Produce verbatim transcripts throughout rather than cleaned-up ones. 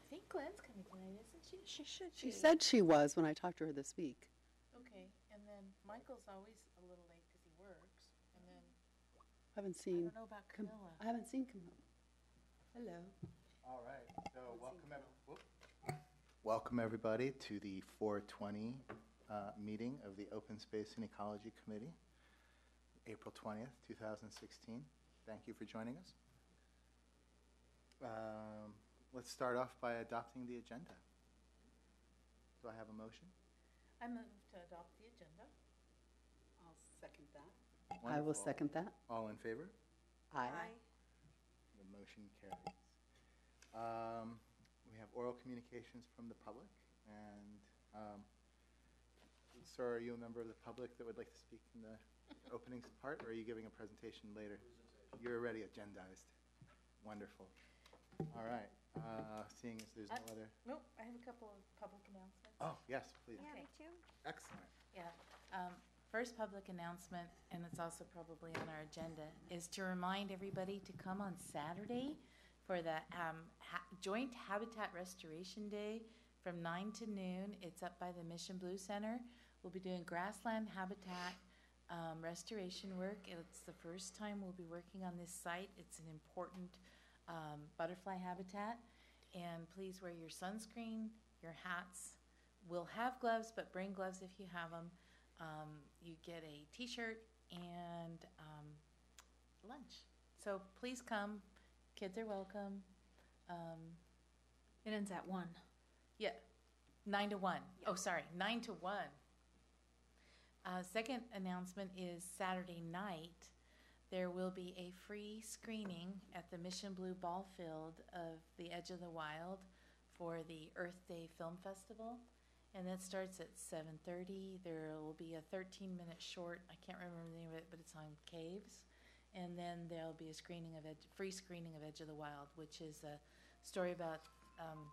think Glenn's coming tonight, isn't she? She should She be. said she was when I talked to her this week. Okay, and then Michael's always a little late because he works, and then I haven't I seen. don't know about Cam- Camilla. I haven't seen Camilla. Hello. All right, so welcome, ev- whoop. welcome everybody to the four twenty uh, meeting of the Open Space and Ecology Committee, April twentieth, two thousand sixteen. Thank you for joining us. Um, let's start off by adopting the agenda. Do I have a motion? I move to adopt the agenda. I'll second that. I will Wonderful. second that. All in favor? Aye. The motion carries. Um, we have oral communications from the public, and um, sir, are you a member of the public that would like to speak in the opening part, or are you giving a presentation later? You're already agendized. Wonderful. All right. Uh, seeing as there's no Uh, other. Nope, I have a couple of public announcements. Oh, yes, please. Yeah, Okay. me too. Excellent. Yeah. Um, First public announcement, and it's also probably on our agenda, is to remind everybody to come on Saturday for the um, ha- Joint Habitat Restoration Day from nine to noon. It's up by the Mission Blue Center. We'll be doing grassland habitat um, restoration work. It's the first time we'll be working on this site. It's an important um, butterfly habitat. And please wear your sunscreen, your hats. We'll have gloves, but bring gloves if you have them. Um, you get a t-shirt and um, lunch. So please come. Kids are welcome. Um, It ends at one. yeah, nine to one. Oh, sorry, nine to one. Uh, second announcement is Saturday night. There will be a free screening at the Mission Blue Ball Field of The Edge of the Wild for the Earth Day Film Festival. And that starts at seven thirty. There will be a thirteen minute short. I can't remember the name of it, but it's on caves. And then there'll be a screening of Ed- free screening of Edge of the Wild, which is a story about um,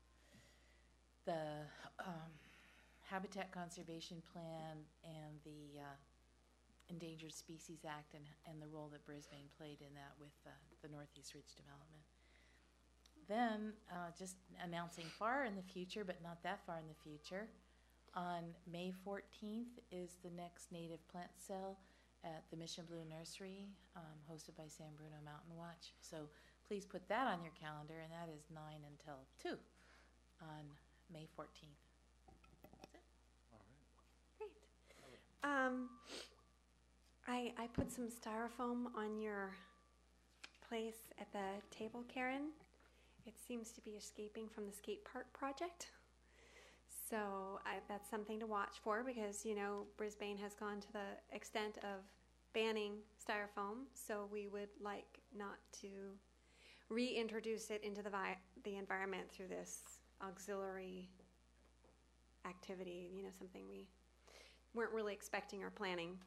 the um, Habitat Conservation Plan and the uh, Endangered Species Act, and, and the role that Brisbane played in that with uh, the Northeast Ridge development. Then, uh, just announcing far in the future, but not that far in the future, on May fourteenth is the next native plant sale at the Mission Blue Nursery, um, hosted by San Bruno Mountain Watch. So please put that on your calendar, and that is nine until two on May fourteenth. That's it. All right. Great. Um, I I put some styrofoam on your place at the table, Karen. It seems to be escaping from the skate park project. So I, that's something to watch for, because, you know, Brisbane has gone to the extent of banning styrofoam. So we would like not to reintroduce it into the vi- the environment through this auxiliary activity, you know, something we weren't really expecting or planning.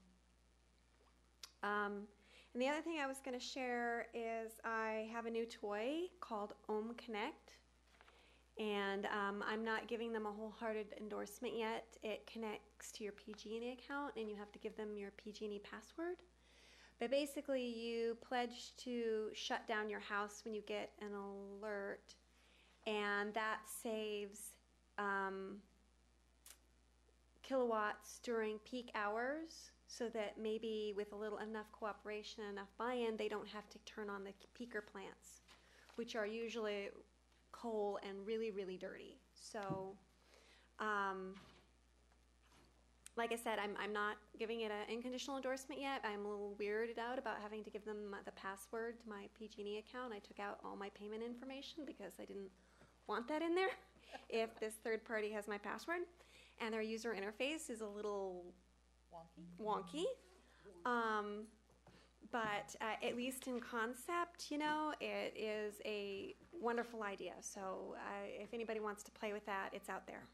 Um, and the other thing I was going to share is I have a new toy called Ohm Connect. And um, I'm not giving them a wholehearted endorsement yet. It connects to your P G and E account, and you have to give them your P G and E password. But basically, you pledge to shut down your house when you get an alert, and that saves um, kilowatts during peak hours, so that maybe with a little enough cooperation, enough buy-in, they don't have to turn on the peaker plants, which are usually coal and really, really dirty. So, um, like I said, I'm I'm not giving it an unconditional endorsement yet. I'm a little weirded out about having to give them the password to my P G and E account. I took out all my payment information because I didn't want that in there if this third party has my password. And their user interface is a little Wonky. wonky. Um, but uh, at least in concept, you know, it is a wonderful idea. So uh, if anybody wants to play with that, it's out there.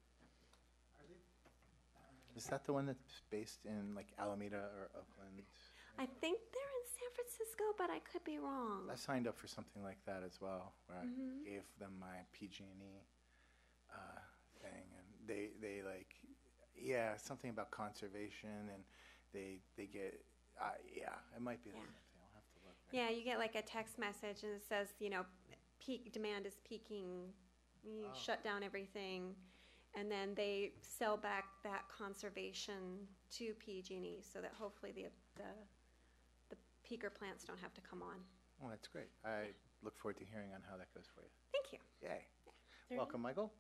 Is that the one that's based in like Alameda or Oakland? I think they're in San Francisco, but I could be wrong. I signed up for something like that as well, where Mhm. I gave them my P G and E uh, thing, and they they like, yeah, something about conservation, and they they get, uh, yeah, it might be the Yeah. same thing. I'll have to look. Yeah, you get like a text message and it says, you know, peak demand is peaking You Oh. shut down everything, and then they sell back that conservation to P G and E so that hopefully the, the, the peaker plants don't have to come on. Oh, that's great. I look forward to hearing on how that goes for you. Thank you. Yay. There- Welcome, Michael.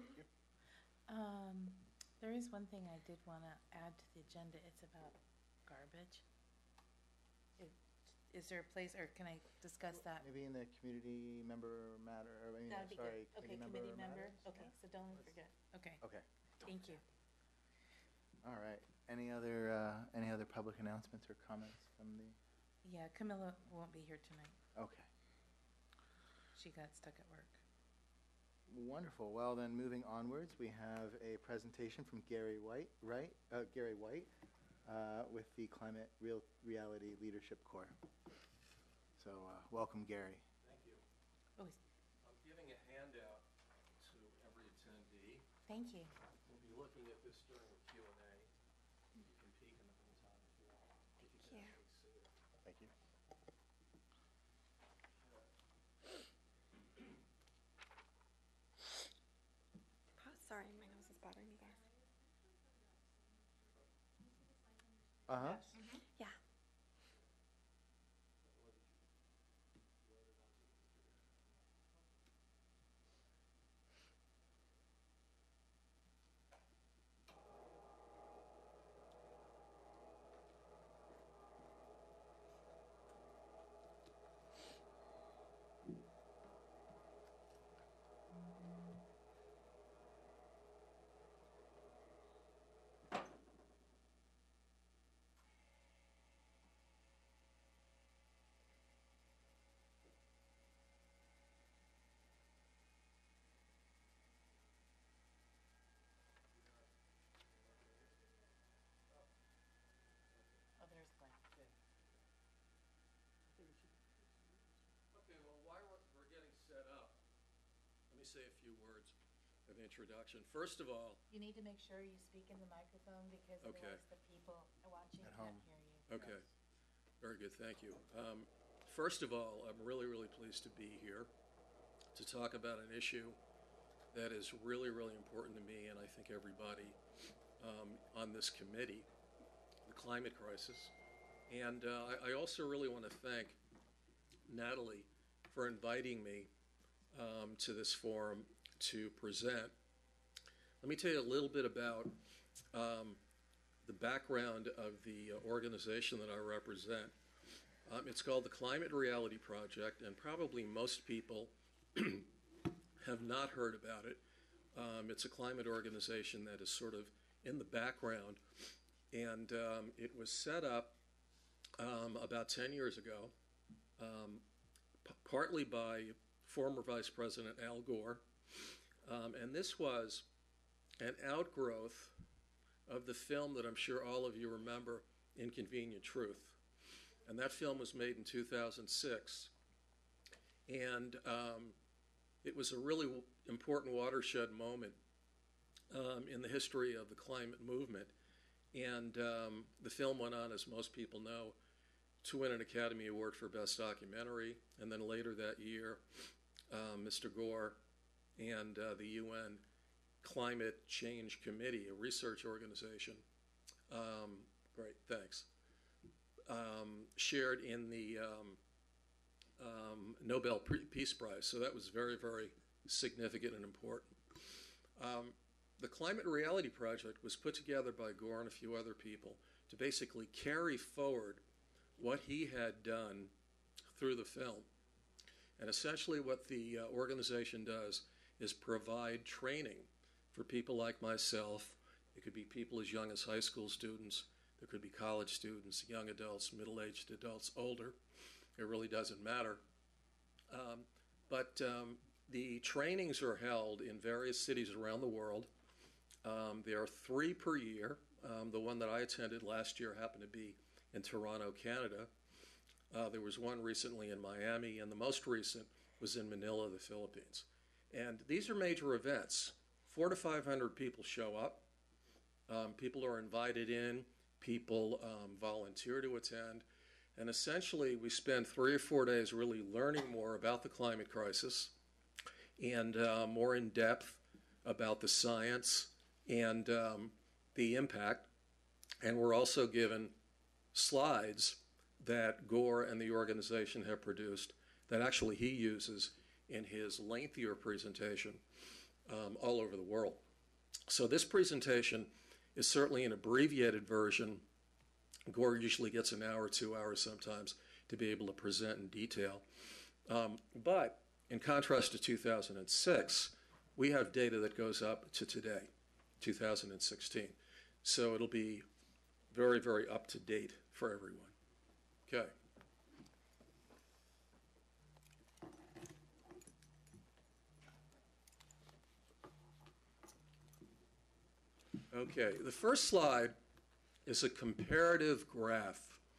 Um, there is one thing I did want to add to the agenda. It's about garbage. It- Is there a place, or can I discuss that? Maybe in the community member matter, or, I mean, That'd be sorry, good. Okay, committee member committee member. matters? Okay, so don't forget. Okay, Okay, thank you. all right. Any other, uh, any other public announcements or comments from the, Yeah, Camilla won't be here tonight. okay. She got stuck at work. Wonderful. Well, then, moving onwards, we have a presentation from Gary White, right? Uh, Gary White, uh, with the Climate Real Reality Leadership Corps. So, uh, welcome, Gary. Thank you. Oh, I'm giving a handout to every attendee. thank you. We'll be looking at this during the Q and A. You can peek in the meantime if you want. if you Thank can you. actually see it. Thank you. Oh, sorry, my nose is bothering me, guys. Uh-huh. Yeah. Oh, there's Glenn. Okay, well, while we're, we're getting set up, let me say a few words of introduction. First of all, You need to make sure you speak in the microphone because Okay. otherwise the people watching At can't home. hear you. okay, very good, thank you. Um, First of all, I'm really, really pleased to be here to talk about an issue that is really, really important to me and I think everybody um, on this committee, the climate crisis. And uh, I, I also really want to thank Natalie for inviting me um, to this forum to present. Let me tell you a little bit about um, the background of the uh, organization that I represent. Um, it's called the Climate Reality Project, and probably most people have not heard about it. Um, it's a climate organization that is sort of in the background, and um, it was set up um, about ten years ago, um, p- partly by former Vice President Al Gore, um, and this was an outgrowth of the film that I'm sure all of you remember, Inconvenient Truth. And that film was made in two thousand six. And um, it was a really w- important watershed moment um, in the history of the climate movement. And um, the film went on, as most people know, to win an Academy Award for Best Documentary. And then later that year, uh, Mister Gore and uh, the U N Climate Change Committee, a research organization, um, great, thanks, um, shared in the um, um, Nobel Pre- Peace Prize. So that was very, very significant and important. Um, the Climate Reality Project was put together by Gore and a few other people to basically carry forward what he had done through the film. And essentially what the uh, organization does is provide training for people like myself. It could be people as young as high school students. There could be college students, young adults, middle-aged adults, older. It really doesn't matter. Um, but um, the trainings are held in various cities around the world. Um, there are three per year. Um, the one that I attended last year happened to be in Toronto, Canada. Uh, there was one recently in Miami, and the most recent was in Manila, the Philippines. And these are major events. Four to five hundred people show up. Um, people are invited in. People um, volunteer to attend. And essentially, we spend three or four days really learning more about the climate crisis and uh, more in depth about the science and um, the impact. And we're also given slides that Gore and the organization have produced that actually he uses in his lengthier presentation um, all over the world. So this presentation is certainly an abbreviated version. Gore usually gets an hour, two hours sometimes to be able to present in detail. Um, but in contrast to two thousand six, we have data that goes up to today, two thousand sixteen. So it'll be very, very up to date for everyone. Okay. Okay, the first slide is a comparative graph.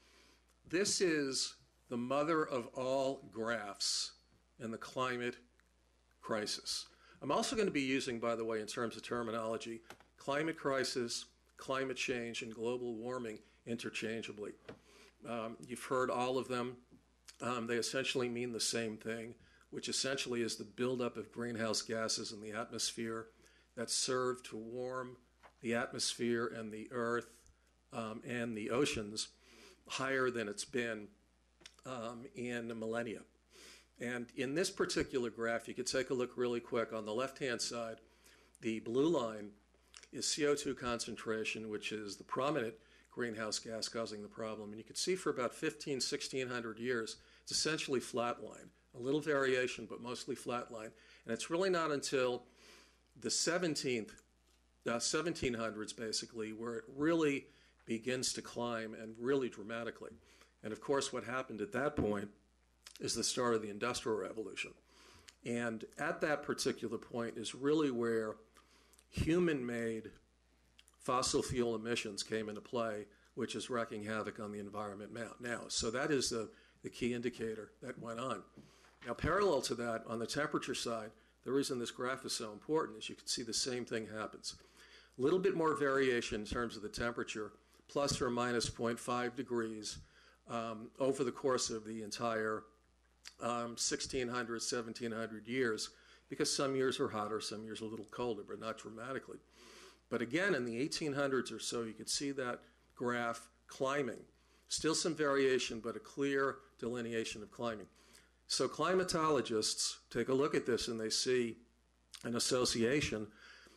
This is the mother of all graphs in the climate crisis. I'm also going to be using, by the way, in terms of terminology, climate crisis, climate change, and global warming interchangeably. Um, you've heard all of them. Um, they essentially mean the same thing, which essentially is the buildup of greenhouse gases in the atmosphere that serve to warm the atmosphere and the earth um, and the oceans higher than it's been um, in millennia. And in this particular graph, you could take a look really quick. On the left-hand side, the blue line is C O two concentration, which is the prominent greenhouse gas causing the problem. And you can see for about fifteen, sixteen hundred years, it's essentially flatline. A little variation, but mostly flatline. And it's really not until the seventeenth, uh, seventeen hundreds, basically, where it really begins to climb, and really dramatically. And of course, what happened at that point is the start of the Industrial Revolution. And at that particular point is really where human-made fossil fuel emissions came into play, which is wreaking havoc on the environment now. So that is the, the key indicator that went on. Now, parallel to that, on the temperature side, the reason this graph is so important is you can see the same thing happens. A little bit more variation in terms of the temperature, plus or minus zero point five degrees um, over the course of the entire um, sixteen hundred, seventeen hundred years, because some years are hotter, some years a little colder, but not dramatically. But again, in the eighteen hundreds or so, you could see that graph climbing. Still some variation, but a clear delineation of climbing. So climatologists take a look at this and they see an association.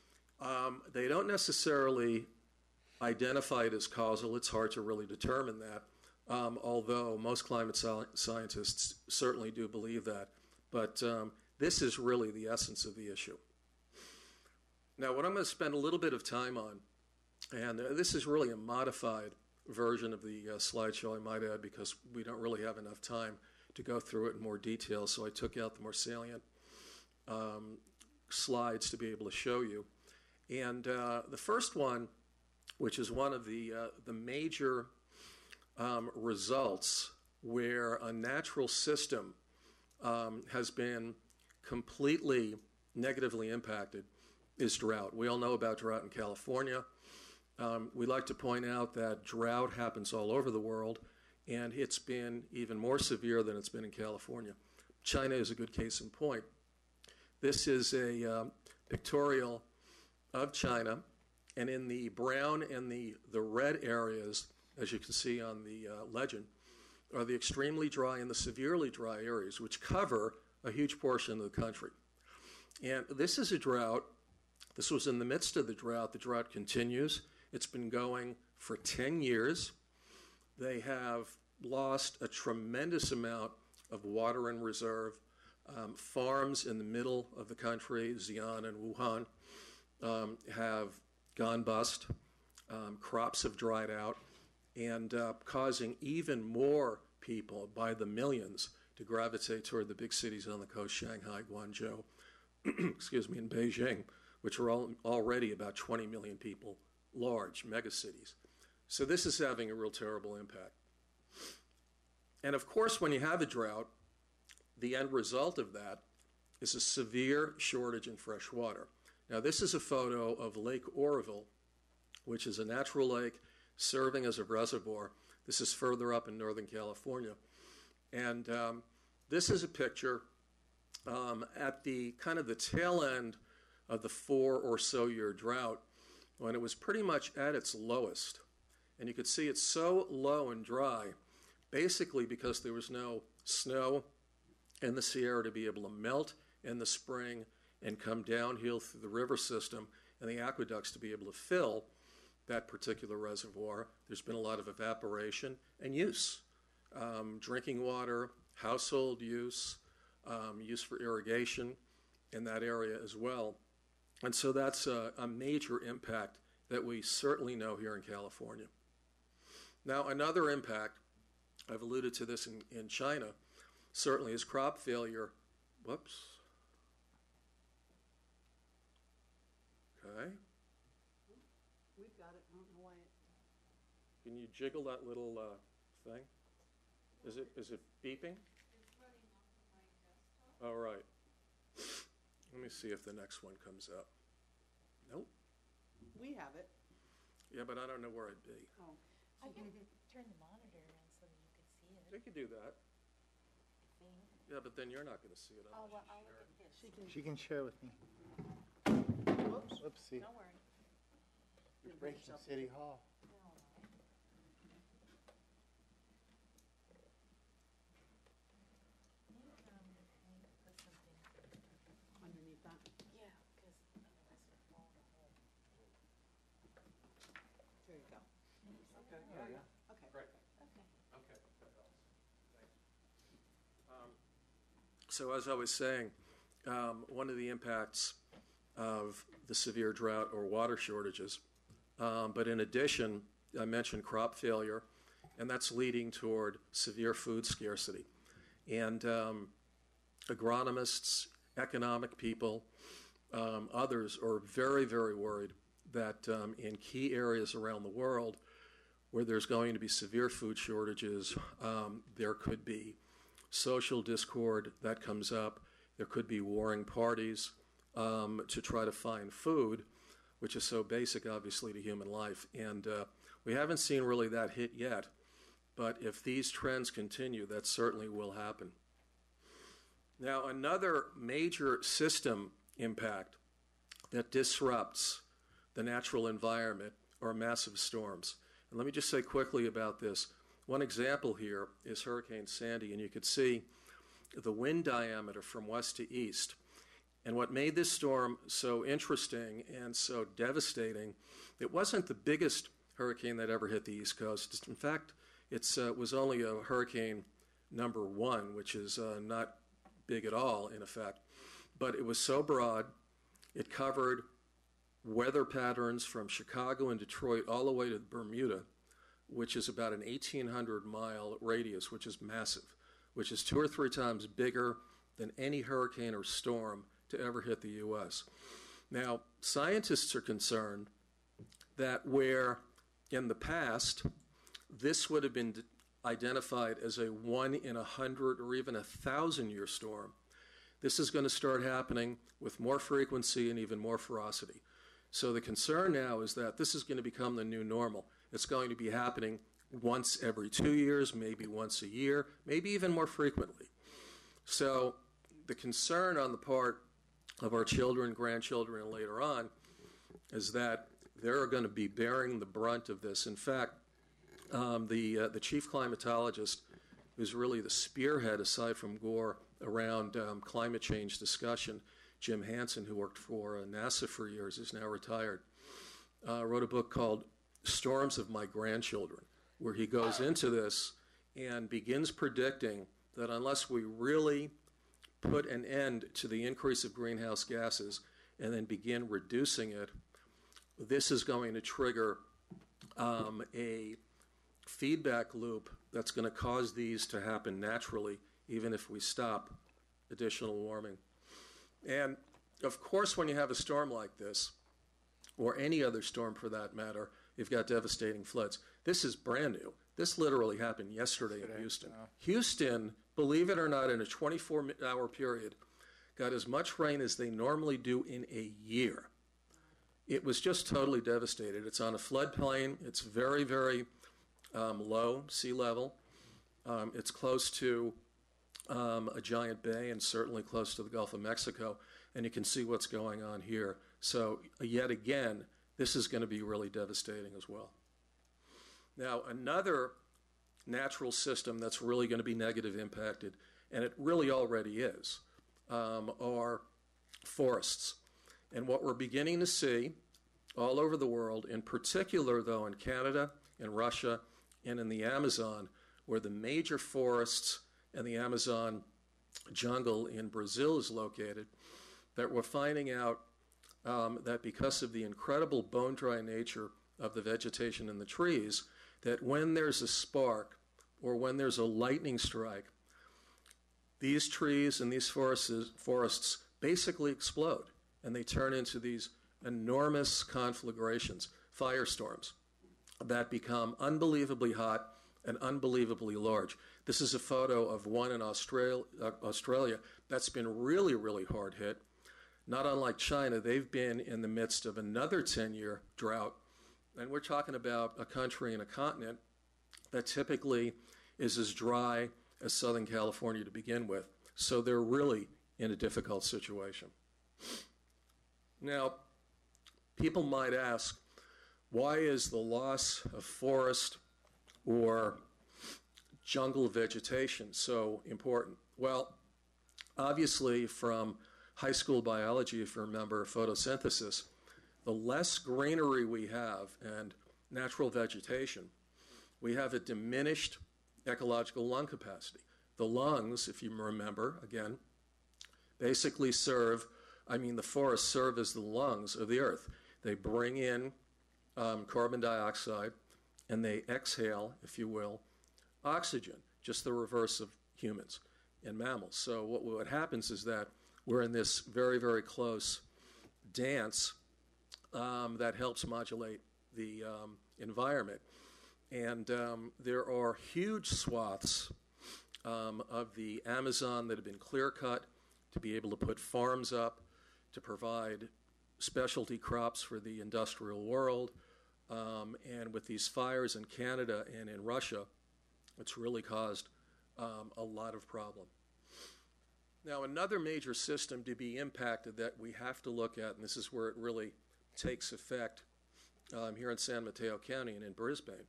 Um, they don't necessarily identify it as causal. It's hard to really determine that, um, although most climate sci scientists certainly do believe that. But um, this is really the essence of the issue. Now, what I'm going to spend a little bit of time on, and this is really a modified version of the uh, slideshow, I might add, because we don't really have enough time to go through it in more detail, so I took out the more salient um, slides to be able to show you. And uh, the first one, which is one of the, uh, the major um, results where a natural system um, has been completely negatively impacted, is drought. We all know about drought in California. Um, we like to point out that drought happens all over the world, and it's been even more severe than it's been in California. China is a good case in point. This is a um, pictorial of China, and in the brown and the, the red areas, as you can see on the uh, legend, are the extremely dry and the severely dry areas, which cover a huge portion of the country. And this is a drought. This was in the midst of the drought. The drought continues. It's been going for ten years. They have lost a tremendous amount of water in reserve. Um, farms in the middle of the country, Xi'an and Wuhan, um, have gone bust. Um, crops have dried out, and uh, causing even more people by the millions to gravitate toward the big cities on the coast, Shanghai, Guangzhou, excuse me, and Beijing, which are all, already about twenty million people, large megacities. So this is having a real terrible impact. And of course, when you have a drought, the end result of that is a severe shortage in fresh water. Now, this is a photo of Lake Oroville, which is a natural lake serving as a reservoir. This is further up in Northern California. And um, this is a picture um, at the kind of the tail end of the four or so year drought, when it was pretty much at its lowest. And you could see it's so low and dry, basically because there was no snow in the Sierra to be able to melt in the spring and come downhill through the river system and the aqueducts to be able to fill that particular reservoir. There's been a lot of evaporation and use. Um, drinking water, household use, um, use for irrigation in that area as well. And so that's a, a major impact that we certainly know here in California. Now, another impact, I've alluded to this in, in China, certainly is crop failure. Whoops. Okay. We've got it. I don't know why it. Can you jiggle that little uh, thing? Is it is it beeping? It's running off of my desktop. All right. Let me see if the next one comes up. Nope. We have it. Yeah, but I don't know where it'd be. Oh. I can turn the monitor around so that you can see it. They could do that. Yeah, but then you're not going to see it. Oh, unless well, you I'll share look it. at his. She can. She can share with me. Whoops. Oopsie. Don't worry. You're breaking City Hall. No, no. Maybe, um, maybe put something. Underneath that. Yeah, because otherwise it'll fall the whole. There you go. Okay, there you go. Okay. Great. Okay. Okay, that helps. Thanks. Um, So as I was saying, um, one of the impacts of the severe drought or water shortages, um, but in addition, I mentioned crop failure, and that's leading toward severe food scarcity. And um, agronomists, economic people, um, others are very, very worried that um, in key areas around the world where there's going to be severe food shortages, um, there could be social discord that comes up. There could be warring parties um, to try to find food, which is so basic, obviously, to human life. And uh, we haven't seen really that hit yet, but if these trends continue, that certainly will happen. Now, another major system impact that disrupts the natural environment are massive storms. And let me just say quickly about this. One example here is Hurricane Sandy, and you could see the wind diameter from west to east. And what made this storm so interesting and so devastating, it wasn't the biggest hurricane that ever hit the East Coast. In fact, it uh, was only a hurricane number one, which is uh, not big at all, in effect. But it was so broad, it covered weather patterns from Chicago and Detroit all the way to Bermuda, which is about an eighteen hundred mile radius, which is massive, which is two or three times bigger than any hurricane or storm to ever hit the U S. Now, scientists are concerned that where in the past this would have been identified as a one in a hundred or even a thousand year storm, this is going to start happening with more frequency and even more ferocity. So the concern now is that this is going to become the new normal. It's going to be happening once every two years, maybe once a year, maybe even more frequently. So the concern on the part of our children, grandchildren, and later on is that they're going to be bearing the brunt of this. In fact, um, the, uh, the chief climatologist, who's really the spearhead, aside from Gore, around um, climate change discussion, Jim Hansen, who worked for uh, NASA for years, is now retired, uh, wrote a book called Storms of My Grandchildren, where he goes into this and begins predicting that unless we really put an end to the increase of greenhouse gases and then begin reducing it, this is going to trigger um, a feedback loop that's going to cause these to happen naturally, even if we stop additional warming. And of course, when you have a storm like this, or any other storm for that matter, you've got devastating floods. This is brand new. This literally happened yesterday in Houston. Houston, believe it or not, in a twenty-four hour period, got as much rain as they normally do in a year. It was just totally devastated. It's on a floodplain. It's very, very um, low sea level. Um, it's close to um, a giant bay and certainly close to the Gulf of Mexico, and you can see what's going on here. So yet again, this is going to be really devastating as well. Now, another natural system that's really going to be negative impacted, and it really already is, um, are forests. And what we're beginning to see all over the world, in particular, though, in Canada, in Russia, and in the Amazon, where the major forests and the Amazon jungle in Brazil is located, that we're finding out um, that because of the incredible bone-dry nature of the vegetation in the trees, that when there's a spark or when there's a lightning strike, these trees and these forests, forests basically explode, and they turn into these enormous conflagrations, firestorms, that become unbelievably hot and unbelievably large. This is a photo of one in Australia, uh, Australia that's been really, really hard hit. Not unlike China, they've been in the midst of another ten-year drought, and we're talking about a country and a continent that typically is as dry as Southern California to begin with. So they're really in a difficult situation. Now, people might ask, why is the loss of forest or jungle vegetation so important? Well, obviously from high school biology, if you remember photosynthesis, the less greenery we have and natural vegetation, we have a diminished ecological lung capacity. The lungs, if you remember, again, basically serve, I mean, the forests serve as the lungs of the earth. They bring in um, carbon dioxide and they exhale, if you will, oxygen, just the reverse of humans and mammals. So what, what happens is that we're in this very, very close dance um, that helps modulate the um, environment. And um, there are huge swaths um, of the Amazon that have been clear-cut to be able to put farms up, to provide specialty crops for the industrial world. Um, and with these fires in Canada and in Russia, it's really caused um, a lot of problem. Now, another major system to be impacted that we have to look at, and this is where it really takes effect um, here in San Mateo County and in Brisbane,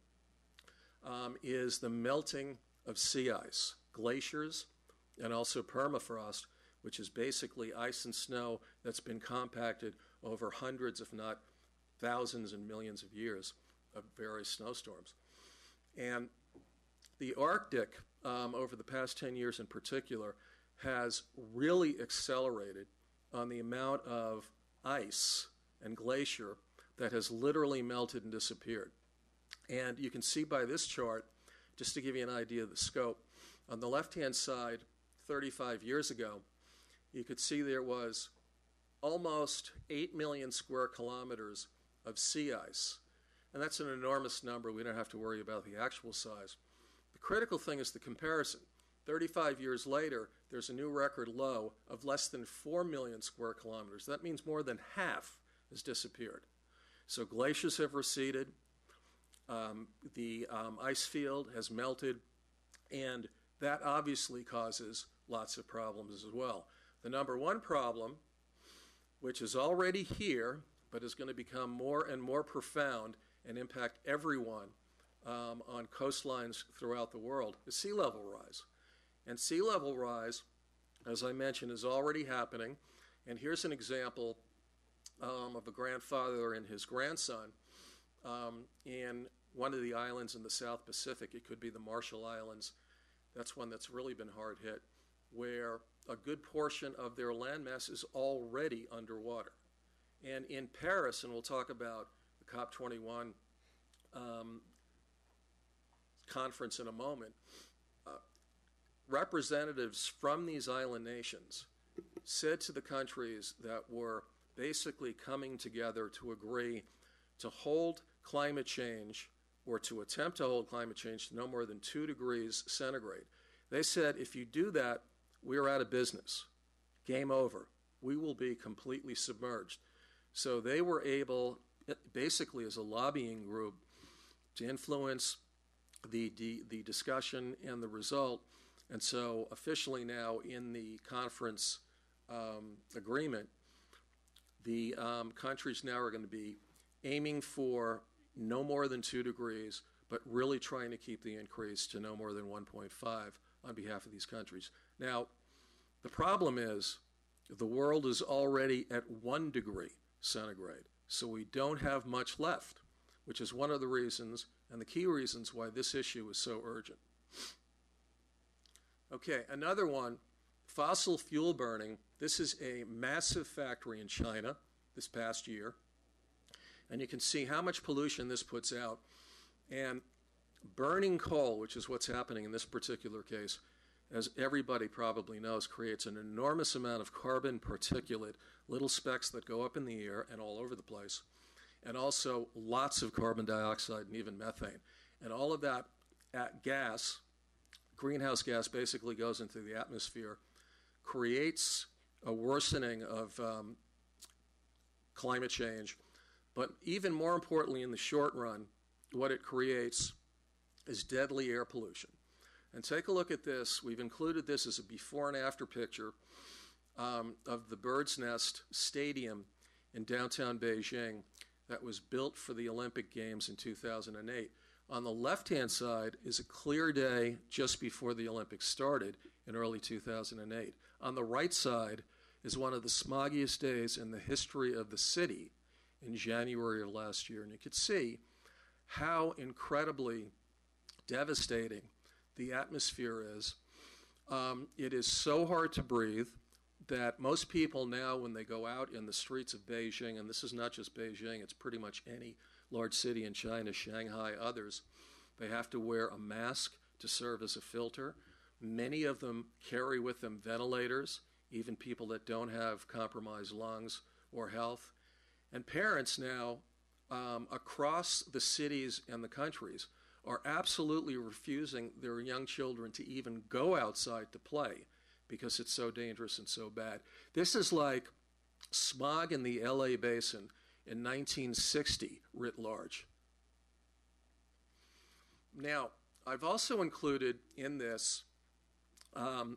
um, is the melting of sea ice, glaciers, and also permafrost, which is basically ice and snow that's been compacted over hundreds, if not thousands and millions of years of various snowstorms. And the Arctic, um, over the past ten years in particular, has really accelerated on the amount of ice and glacier that has literally melted and disappeared. And you can see by this chart, just to give you an idea of the scope, on the left-hand side, thirty-five years ago, you could see there was almost eight million square kilometers of sea ice. And that's an enormous number. We don't have to worry about the actual size. The critical thing is the comparison. thirty-five years later, there's a new record low of less than four million square kilometers. That means more than half has disappeared. So glaciers have receded, um, the um, ice field has melted, and that obviously causes lots of problems as well. The number one problem, which is already here, but is going to become more and more profound and impact everyone um, on coastlines throughout the world, is sea level rise. And sea level rise, as I mentioned, is already happening. And here's an example um, of a grandfather and his grandson um, in one of the islands in the South Pacific. It could be the Marshall Islands. That's one that's really been hard hit, where a good portion of their landmass is already underwater. And in Paris, and we'll talk about the COP twenty-one um, conference in a moment, uh, representatives from these island nations said to the countries that were basically coming together to agree to hold climate change, or to attempt to hold climate change to no more than two degrees centigrade. They said, if you do that, we're out of business. Game over. We will be completely submerged. So they were able, basically as a lobbying group, to influence the, the, the discussion and the result And so officially now in the conference um, agreement, the um, countries now are going to be aiming for no more than two degrees, but really trying to keep the increase to no more than one point five on behalf of these countries. Now, the problem is the world is already at one degree centigrade, so we don't have much left, which is one of the reasons and the key reasons why this issue is so urgent. Okay, another one, fossil fuel burning. This is a massive factory in China this past year, and you can see how much pollution this puts out. And burning coal, which is what's happening in this particular case, as everybody probably knows, creates an enormous amount of carbon particulate, little specks that go up in the air and all over the place, and also lots of carbon dioxide and even methane. And all of that at gas, greenhouse gas, basically goes into the atmosphere, creates a worsening of um, climate change. But even more importantly, in the short run, what it creates is deadly air pollution. And take a look at this. We've included this as a before and after picture um, of the Bird's Nest Stadium in downtown Beijing that was built for the Olympic Games in two thousand eight. On the left-hand side is a clear day just before the Olympics started in early two thousand eight. On the right side is one of the smoggiest days in the history of the city in January of last year. And you could see how incredibly devastating the atmosphere is. Um, it is so hard to breathe that most people now, when they go out in the streets of Beijing, and this is not just Beijing, it's pretty much any large city in China, Shanghai, others, they have to wear a mask to serve as a filter. Many of them carry with them ventilators, even people that don't have compromised lungs or health. And parents now, um, across the cities and the countries, are absolutely refusing their young children to even go outside to play because it's so dangerous and so bad. This is like smog in the L A basin in nineteen sixty writ large. Now, I've also included in this um,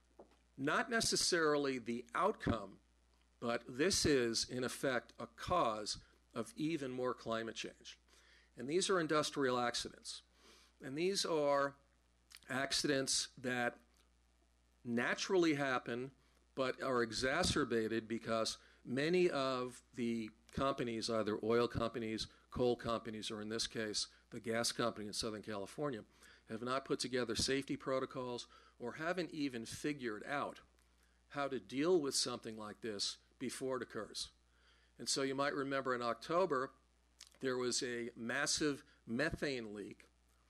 not necessarily the outcome, but this is, in effect, a cause of even more climate change. And these are industrial accidents. And these are accidents that naturally happen but are exacerbated because many of the companies, either oil companies, coal companies, or in this case, the gas company in Southern California, have not put together safety protocols or haven't even figured out how to deal with something like this before it occurs. And so you might remember in October, there was a massive methane leak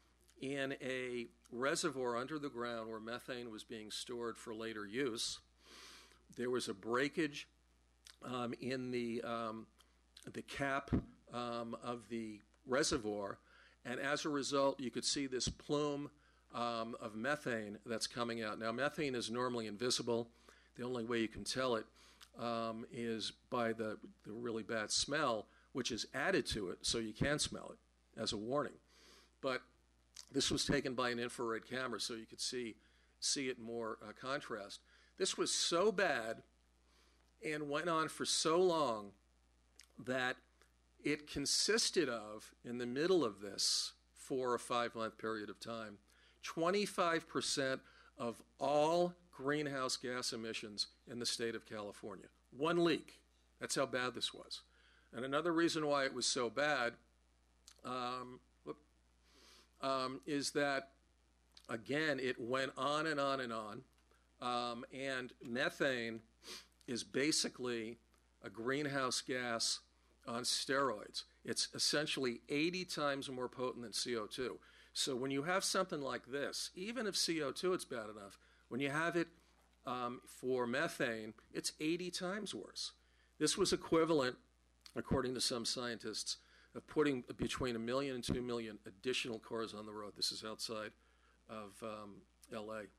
in a reservoir under the ground where methane was being stored for later use. There was a breakage um, in the, um, the cap um, of the reservoir, and as a result, you could see this plume um, of methane that's coming out. Now, methane is normally invisible. The only way you can tell it um, is by the, the really bad smell, which is added to it so you can smell it as a warning. But this was taken by an infrared camera so you could see, see it more uh, contrast. This was so bad and went on for so long that it consisted of, in the middle of this four or five month period of time, twenty-five percent of all greenhouse gas emissions in the state of California. One leak. That's how bad this was. And another reason why it was so bad um, whoop, um, is that, again, it went on and on and on. Um, and methane is basically a greenhouse gas on steroids. It's essentially eighty times more potent than C O two. So when you have something like this, even if C O two it's bad enough, when you have it um, for methane, it's eighty times worse. This was equivalent, according to some scientists, of putting between a million and two million additional cars on the road. This is outside of um, L A.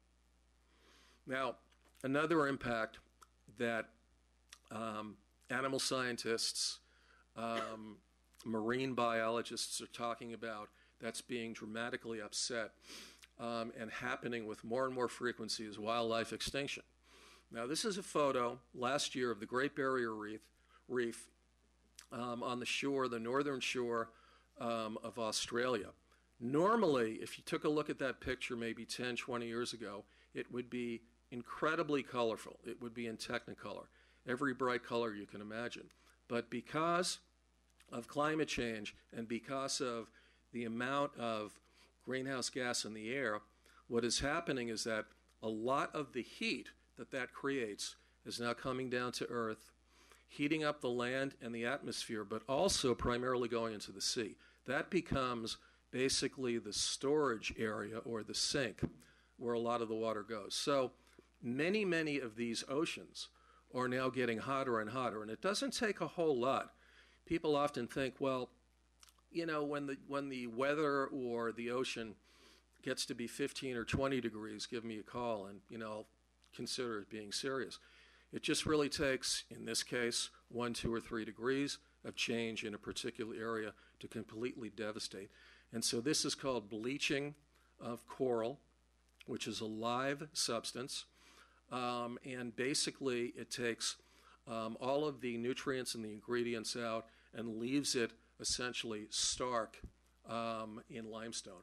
Now, another impact that um, animal scientists, um, marine biologists are talking about that's being dramatically upset um, and happening with more and more frequency is wildlife extinction. Now, this is a photo last year of the Great Barrier Reef, reef um, on the shore, the northern shore um, of Australia. Normally, if you took a look at that picture maybe ten, twenty years ago, it would be incredibly colorful. It would be in Technicolor, every bright color you can imagine. But because of climate change and because of the amount of greenhouse gas in the air, what is happening is that a lot of the heat that that creates is now coming down to Earth, heating up the land and the atmosphere, but also primarily going into the sea. That becomes basically the storage area or the sink where a lot of the water goes. So many, many of these oceans are now getting hotter and hotter, and it doesn't take a whole lot. People often think, well, you know, when the when the weather or the ocean gets to be fifteen or twenty degrees, give me a call, and, you know, I'll consider it being serious. It just really takes, in this case, one, two, or three degrees of change in a particular area to completely devastate. And so this is called bleaching of coral, which is a live substance. Um, and basically, it takes um, all of the nutrients and the ingredients out and leaves it essentially stark um, in limestone.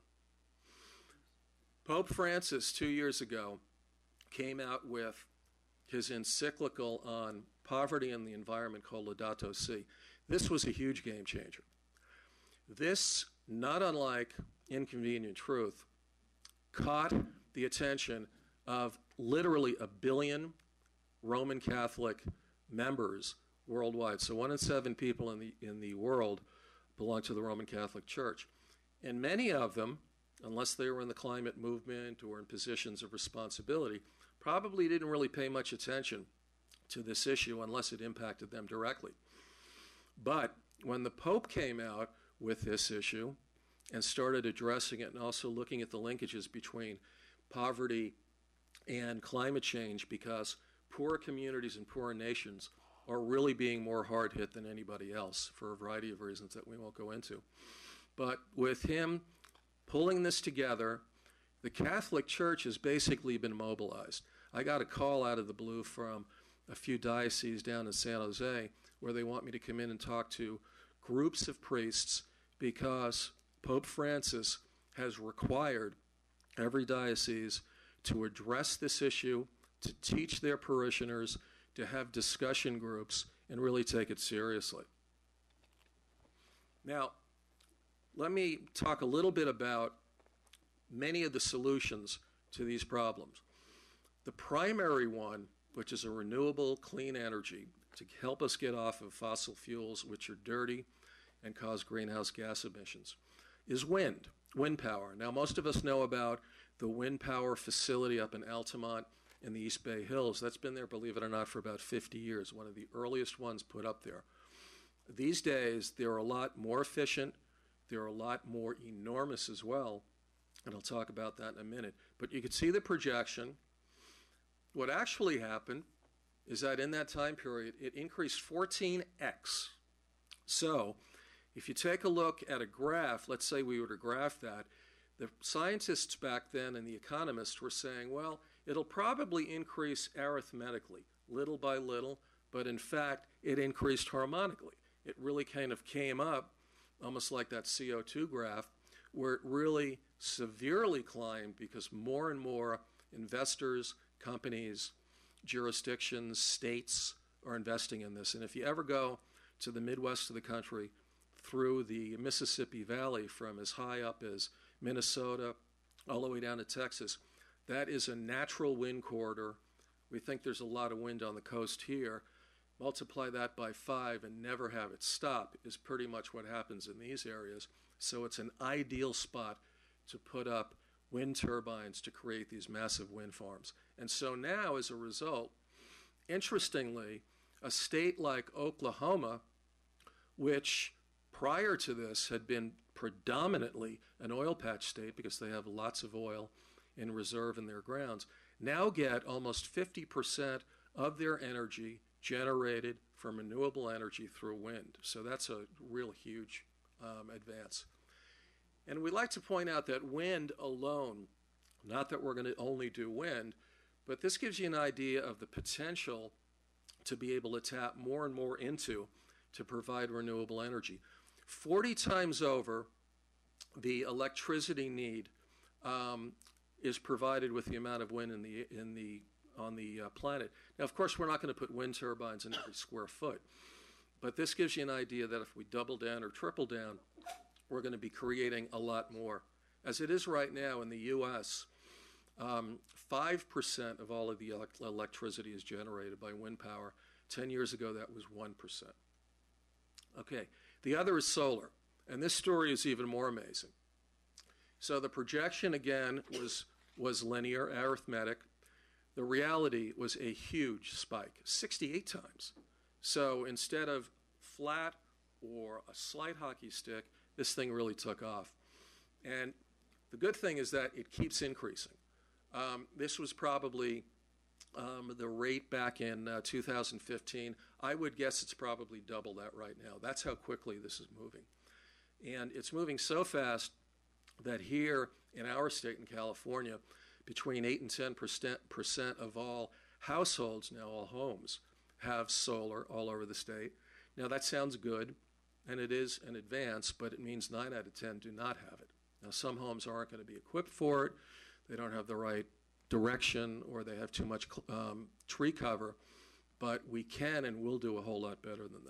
Pope Francis, two years ago, came out with his encyclical on poverty and the environment called Laudato Si. This was a huge game changer. This, not unlike Inconvenient Truth, caught the attention of literally a billion Roman Catholic members worldwide. So one in seven people in the, in the world belong to the Roman Catholic Church. And many of them, unless they were in the climate movement or in positions of responsibility, probably didn't really pay much attention to this issue unless it impacted them directly. But when the Pope came out with this issue and started addressing it and also looking at the linkages between poverty and climate change, because poor communities and poor nations are really being more hard hit than anybody else for a variety of reasons that we won't go into. But with him pulling this together, the Catholic Church has basically been mobilized. I got a call out of the blue from a few dioceses down in San Jose where they want me to come in and talk to groups of priests because Pope Francis has required every diocese to address this issue, to teach their parishioners, to have discussion groups, and really take it seriously. Now, let me talk a little bit about many of the solutions to these problems. The primary one, which is a renewable clean energy to help us get off of fossil fuels, which are dirty and cause greenhouse gas emissions, is wind, wind power. Now, most of us know about the wind power facility up in Altamont in the East Bay Hills. That's been there, believe it or not, for about fifty years, one of the earliest ones put up there. These days, they're a lot more efficient. They're a lot more enormous as well, and I'll talk about that in a minute. But you can see the projection. What actually happened is that in that time period, it increased fourteen x. So if you take a look at a graph, let's say we were to graph that, the scientists back then and the economists were saying, well, it'll probably increase arithmetically, little by little, but in fact, it increased harmonically. It really kind of came up, almost like that C O two graph, where it really severely climbed because more and more investors, companies, jurisdictions, states are investing in this. And if you ever go to the Midwest of the country through the Mississippi Valley from as high up as Minnesota all the way down to Texas, that is a natural wind corridor. We think there's a lot of wind on the coast here. Multiply that by five and never have it stop is pretty much what happens in these areas. So it's an ideal spot to put up wind turbines to create these massive wind farms. And so now, as a result, interestingly, a state like Oklahoma, which prior to this had been predominantly an oil patch state because they have lots of oil in reserve in their grounds, now get almost fifty percent of their energy generated from renewable energy through wind. So that's a real huge um, advance. And we like to point out that wind alone Not that we're going to only do wind, but this gives you an idea of the potential to be able to tap more and more into to provide renewable energy. forty times over, the electricity need um, is provided with the amount of wind in the, in the, on the uh, planet. Now, of course, we're not going to put wind turbines in every square foot, but this gives you an idea that if we double down or triple down, we're going to be creating a lot more. As it is right now in the U S, um, five percent of all of the elect electricity is generated by wind power. Ten years ago, that was one percent. Okay, the other is solar, and this story is even more amazing. So the projection, again, was, was linear, arithmetic. The reality was a huge spike, sixty-eight times. So instead of flat or a slight hockey stick, this thing really took off. And the good thing is that it keeps increasing. Um, this was probably um, the rate back in uh, two thousand fifteen. I would guess it's probably double that right now. That's how quickly this is moving. And it's moving so fast that here in our state in California, between eight and ten percent of all households, now all homes, have solar all over the state. Now that sounds good, and it is an advance, but it means nine out of ten do not have it. Now some homes aren't going to be equipped for it. They don't have the right direction, or they have too much um, tree cover, but we can and will do a whole lot better than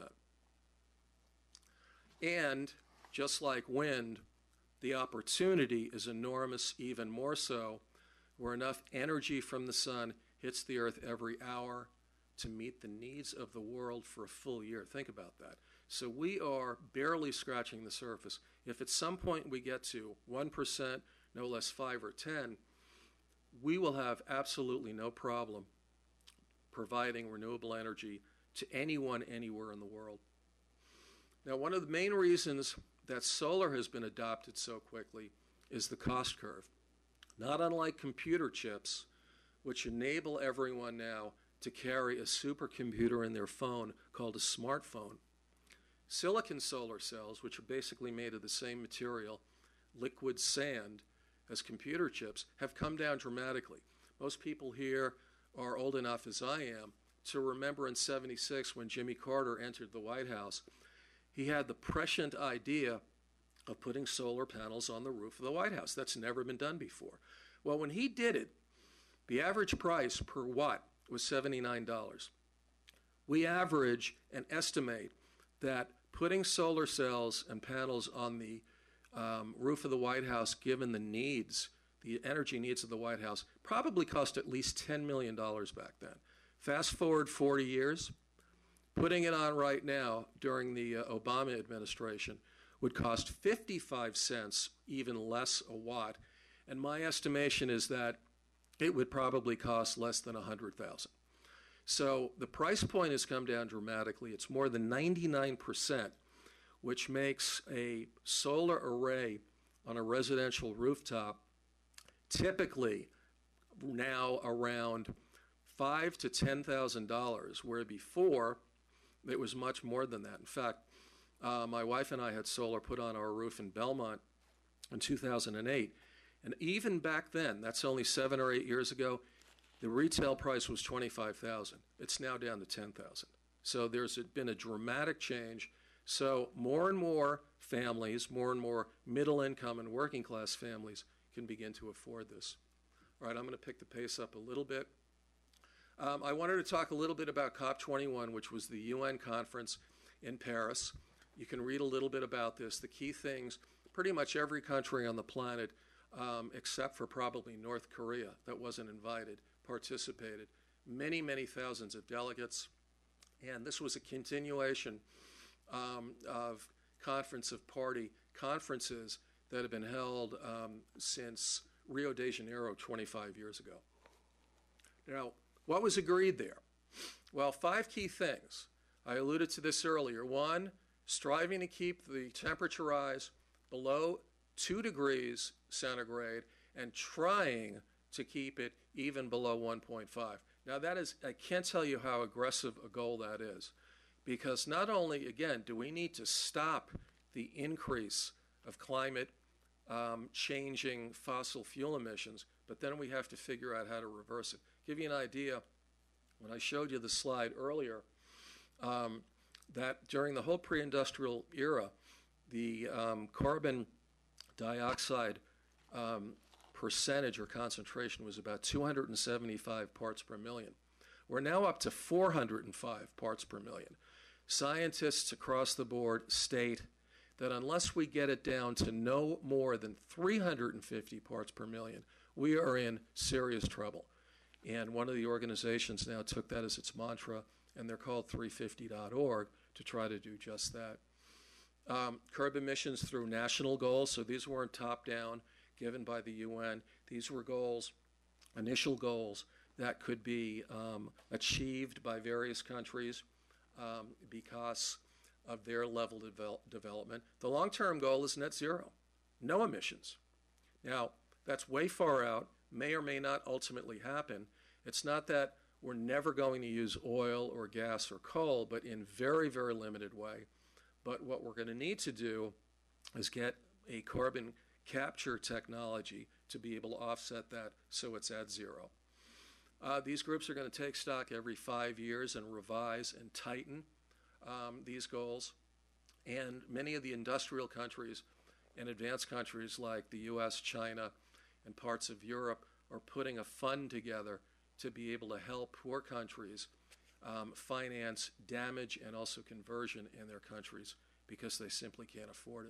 that. And just like wind, the opportunity is enormous, even more so, where enough energy from the sun hits the earth every hour to meet the needs of the world for a full year. Think about that. So we are barely scratching the surface. If at some point we get to one percent, no less five or ten, we will have absolutely no problem providing renewable energy to anyone, anywhere in the world. Now, one of the main reasons that solar has been adopted so quickly is the cost curve. Not unlike computer chips, which enable everyone now to carry a supercomputer in their phone called a smartphone. Silicon solar cells, which are basically made of the same material, liquid sand, as computer chips, have come down dramatically. Most people here are old enough, as I am, to remember in seventy-six when Jimmy Carter entered the White House. He had the prescient idea of putting solar panels on the roof of the White House. That's never been done before. Well, when he did it, the average price per watt was seventy-nine dollars. We average and estimate that putting solar cells and panels on the um, roof of the White House, given the needs, the energy needs of the White House, probably cost at least ten million dollars back then. Fast forward forty years, putting it on right now during the uh, Obama administration would cost fifty-five cents, even less a watt, and my estimation is that it would probably cost less than one hundred thousand dollars. So the price point has come down dramatically. It's more than ninety-nine percent, which makes a solar array on a residential rooftop typically now around five to ten thousand dollars, where before it was much more than that. In fact, uh, my wife and I had solar put on our roof in Belmont in two thousand eight, and even back then, that's only seven or eight years ago, the retail price was twenty-five thousand dollars. It's now down to ten thousand dollars. So there's been a dramatic change. So more and more families, more and more middle income and working class families can begin to afford this. All right, I'm going to pick the pace up a little bit. Um, I wanted to talk a little bit about COP twenty-one, which was the U N conference in Paris. You can read a little bit about this. The key things, pretty much every country on the planet, um, except for probably North Korea that wasn't invited, participated. Many, many thousands of delegates. And this was a continuation um, of Conference of Party conferences that have been held um, since Rio de Janeiro twenty-five years ago. Now, what was agreed there? Well, five key things. I alluded to this earlier. One, striving to keep the temperature rise below two degrees centigrade and trying to keep it even below one point five. Now that is, I can't tell you how aggressive a goal that is, because not only, again, do we need to stop the increase of climate um, changing fossil fuel emissions, but then we have to figure out how to reverse it. Give you an idea, when I showed you the slide earlier, um, that during the whole pre-industrial era, the um, carbon dioxide um, percentage or concentration was about two hundred seventy-five parts per million. We're now up to four hundred five parts per million. Scientists across the board state that unless we get it down to no more than three hundred fifty parts per million, we are in serious trouble. And one of the organizations now took that as its mantra, and they're called three fifty dot org to try to do just that. Um, curb emissions through national goals, so these weren't top-down, given by the U N. These were goals, initial goals, that could be um, achieved by various countries um, because of their level of devel development. The long-term goal is net zero, no emissions. Now, that's way far out, may or may not ultimately happen. It's not that we're never going to use oil or gas or coal, but in very, very limited way. But what we're going to need to do is get a carbon capture technology to be able to offset that so it's at zero. Uh, these groups are going to take stock every five years and revise and tighten um, these goals. And many of the industrial countries and advanced countries like the U S, China, and parts of Europe are putting a fund together to be able to help poor countries um, finance damage and also conversion in their countries because they simply can't afford it.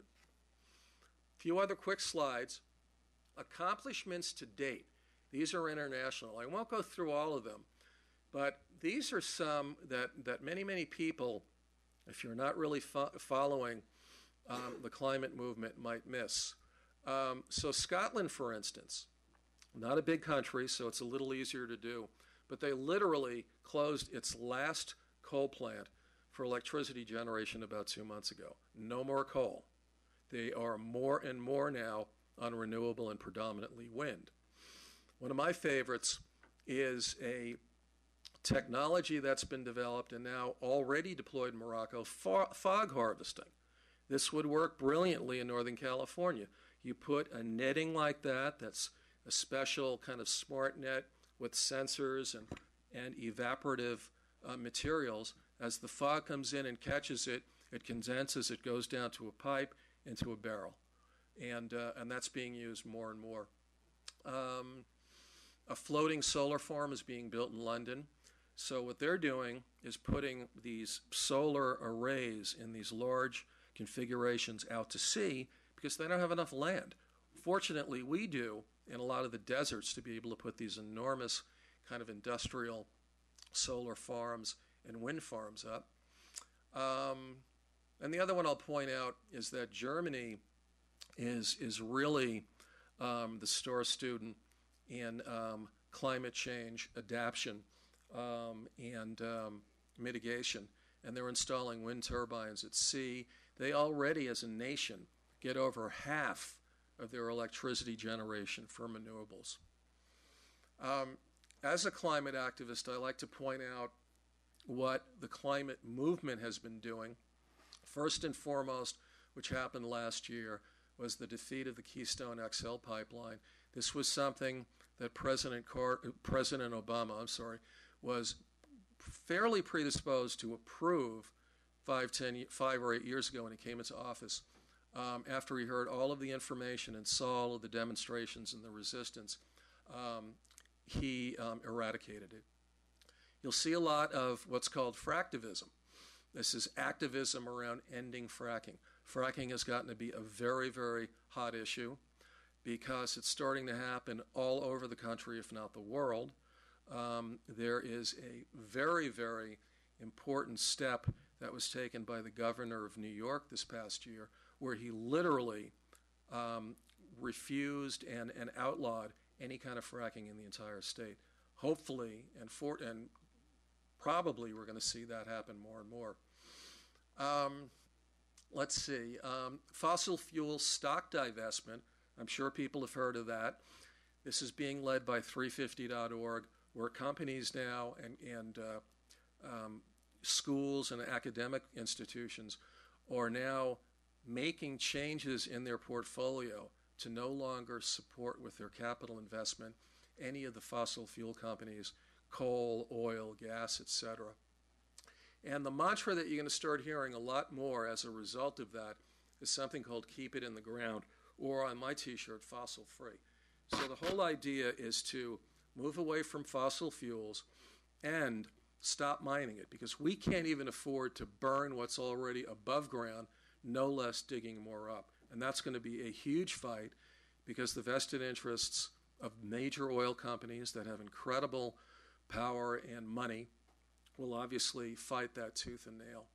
A few other quick slides. Accomplishments to date. These are international. I won't go through all of them, but these are some that, that many, many people, if you're not really fo following um, the climate movement, might miss. Um, so Scotland, for instance, not a big country, so it's a little easier to do, but they literally closed its last coal plant for electricity generation about two months ago. No more coal. They are more and more now on renewable and predominantly wind. One of my favorites is a technology that's been developed and now already deployed in Morocco, fo fog harvesting. This would work brilliantly in Northern California. You put a netting like that, that's a special kind of smart net with sensors and, and evaporative uh, materials. As the fog comes in and catches it, it condenses, it goes down to a pipe, into a barrel. And, uh, and that's being used more and more. Um, a floating solar farm is being built in London. So what they're doing is putting these solar arrays in these large configurations out to sea because they don't have enough land. Fortunately, we do in a lot of the deserts to be able to put these enormous kind of industrial solar farms and wind farms up. Um, and the other one I'll point out is that Germany is, is really um, the star student in um, climate change adaptation um, and um, mitigation. And they're installing wind turbines at sea. They already, as a nation, get over half of their electricity generation from renewables. Um, as a climate activist, I like to point out what the climate movement has been doing. First and foremost, which happened last year, was the defeat of the Keystone X L pipeline. This was something that President, Car President Obama, I'm sorry, was fairly predisposed to approve five, ten, five or eight years ago when he came into office. Um, after he heard all of the information and saw all of the demonstrations and the resistance, um, he um, eradicated it. You'll see a lot of what's called fractivism. This is activism around ending fracking. Fracking has gotten to be a very, very hot issue because it's starting to happen all over the country, if not the world. Um, there is a very, very important step that was taken by the governor of New York this past year, where he literally um, refused and, and outlawed any kind of fracking in the entire state. Hopefully, and, for, and probably we're going to see that happen more and more. Um, let's see, um, fossil fuel stock divestment. I'm sure people have heard of that. This is being led by three fifty dot org, where companies now and, and uh, um, schools and academic institutions are now making changes in their portfolio to no longer support with their capital investment any of the fossil fuel companies, coal, oil, gas, et cetera. And the mantra that you're going to start hearing a lot more as a result of that is something called keep it in the ground, or on my t-shirt, fossil free. So the whole idea is to move away from fossil fuels and stop mining it, because we can't even afford to burn what's already above ground, no less digging more up. And that's going to be a huge fight, because the vested interests of major oil companies that have incredible power and money will obviously fight that tooth and nail.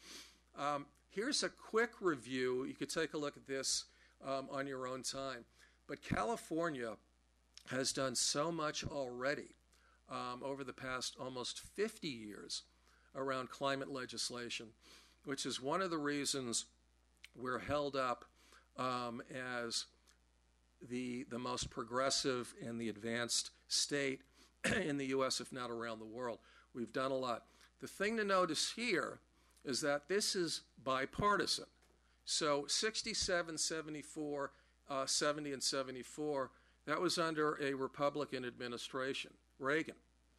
Um, here's a quick review. You could take a look at this um, on your own time. But California has done so much already um, over the past almost fifty years around climate legislation, which is one of the reasons we're held up um, as the, the most progressive and the advanced state in the U S, if not around the world. We've done a lot. The thing to notice here is that this is bipartisan. So sixty-seven, seventy-four, uh, seventy, and seventy-four, that was under a Republican administration, Reagan.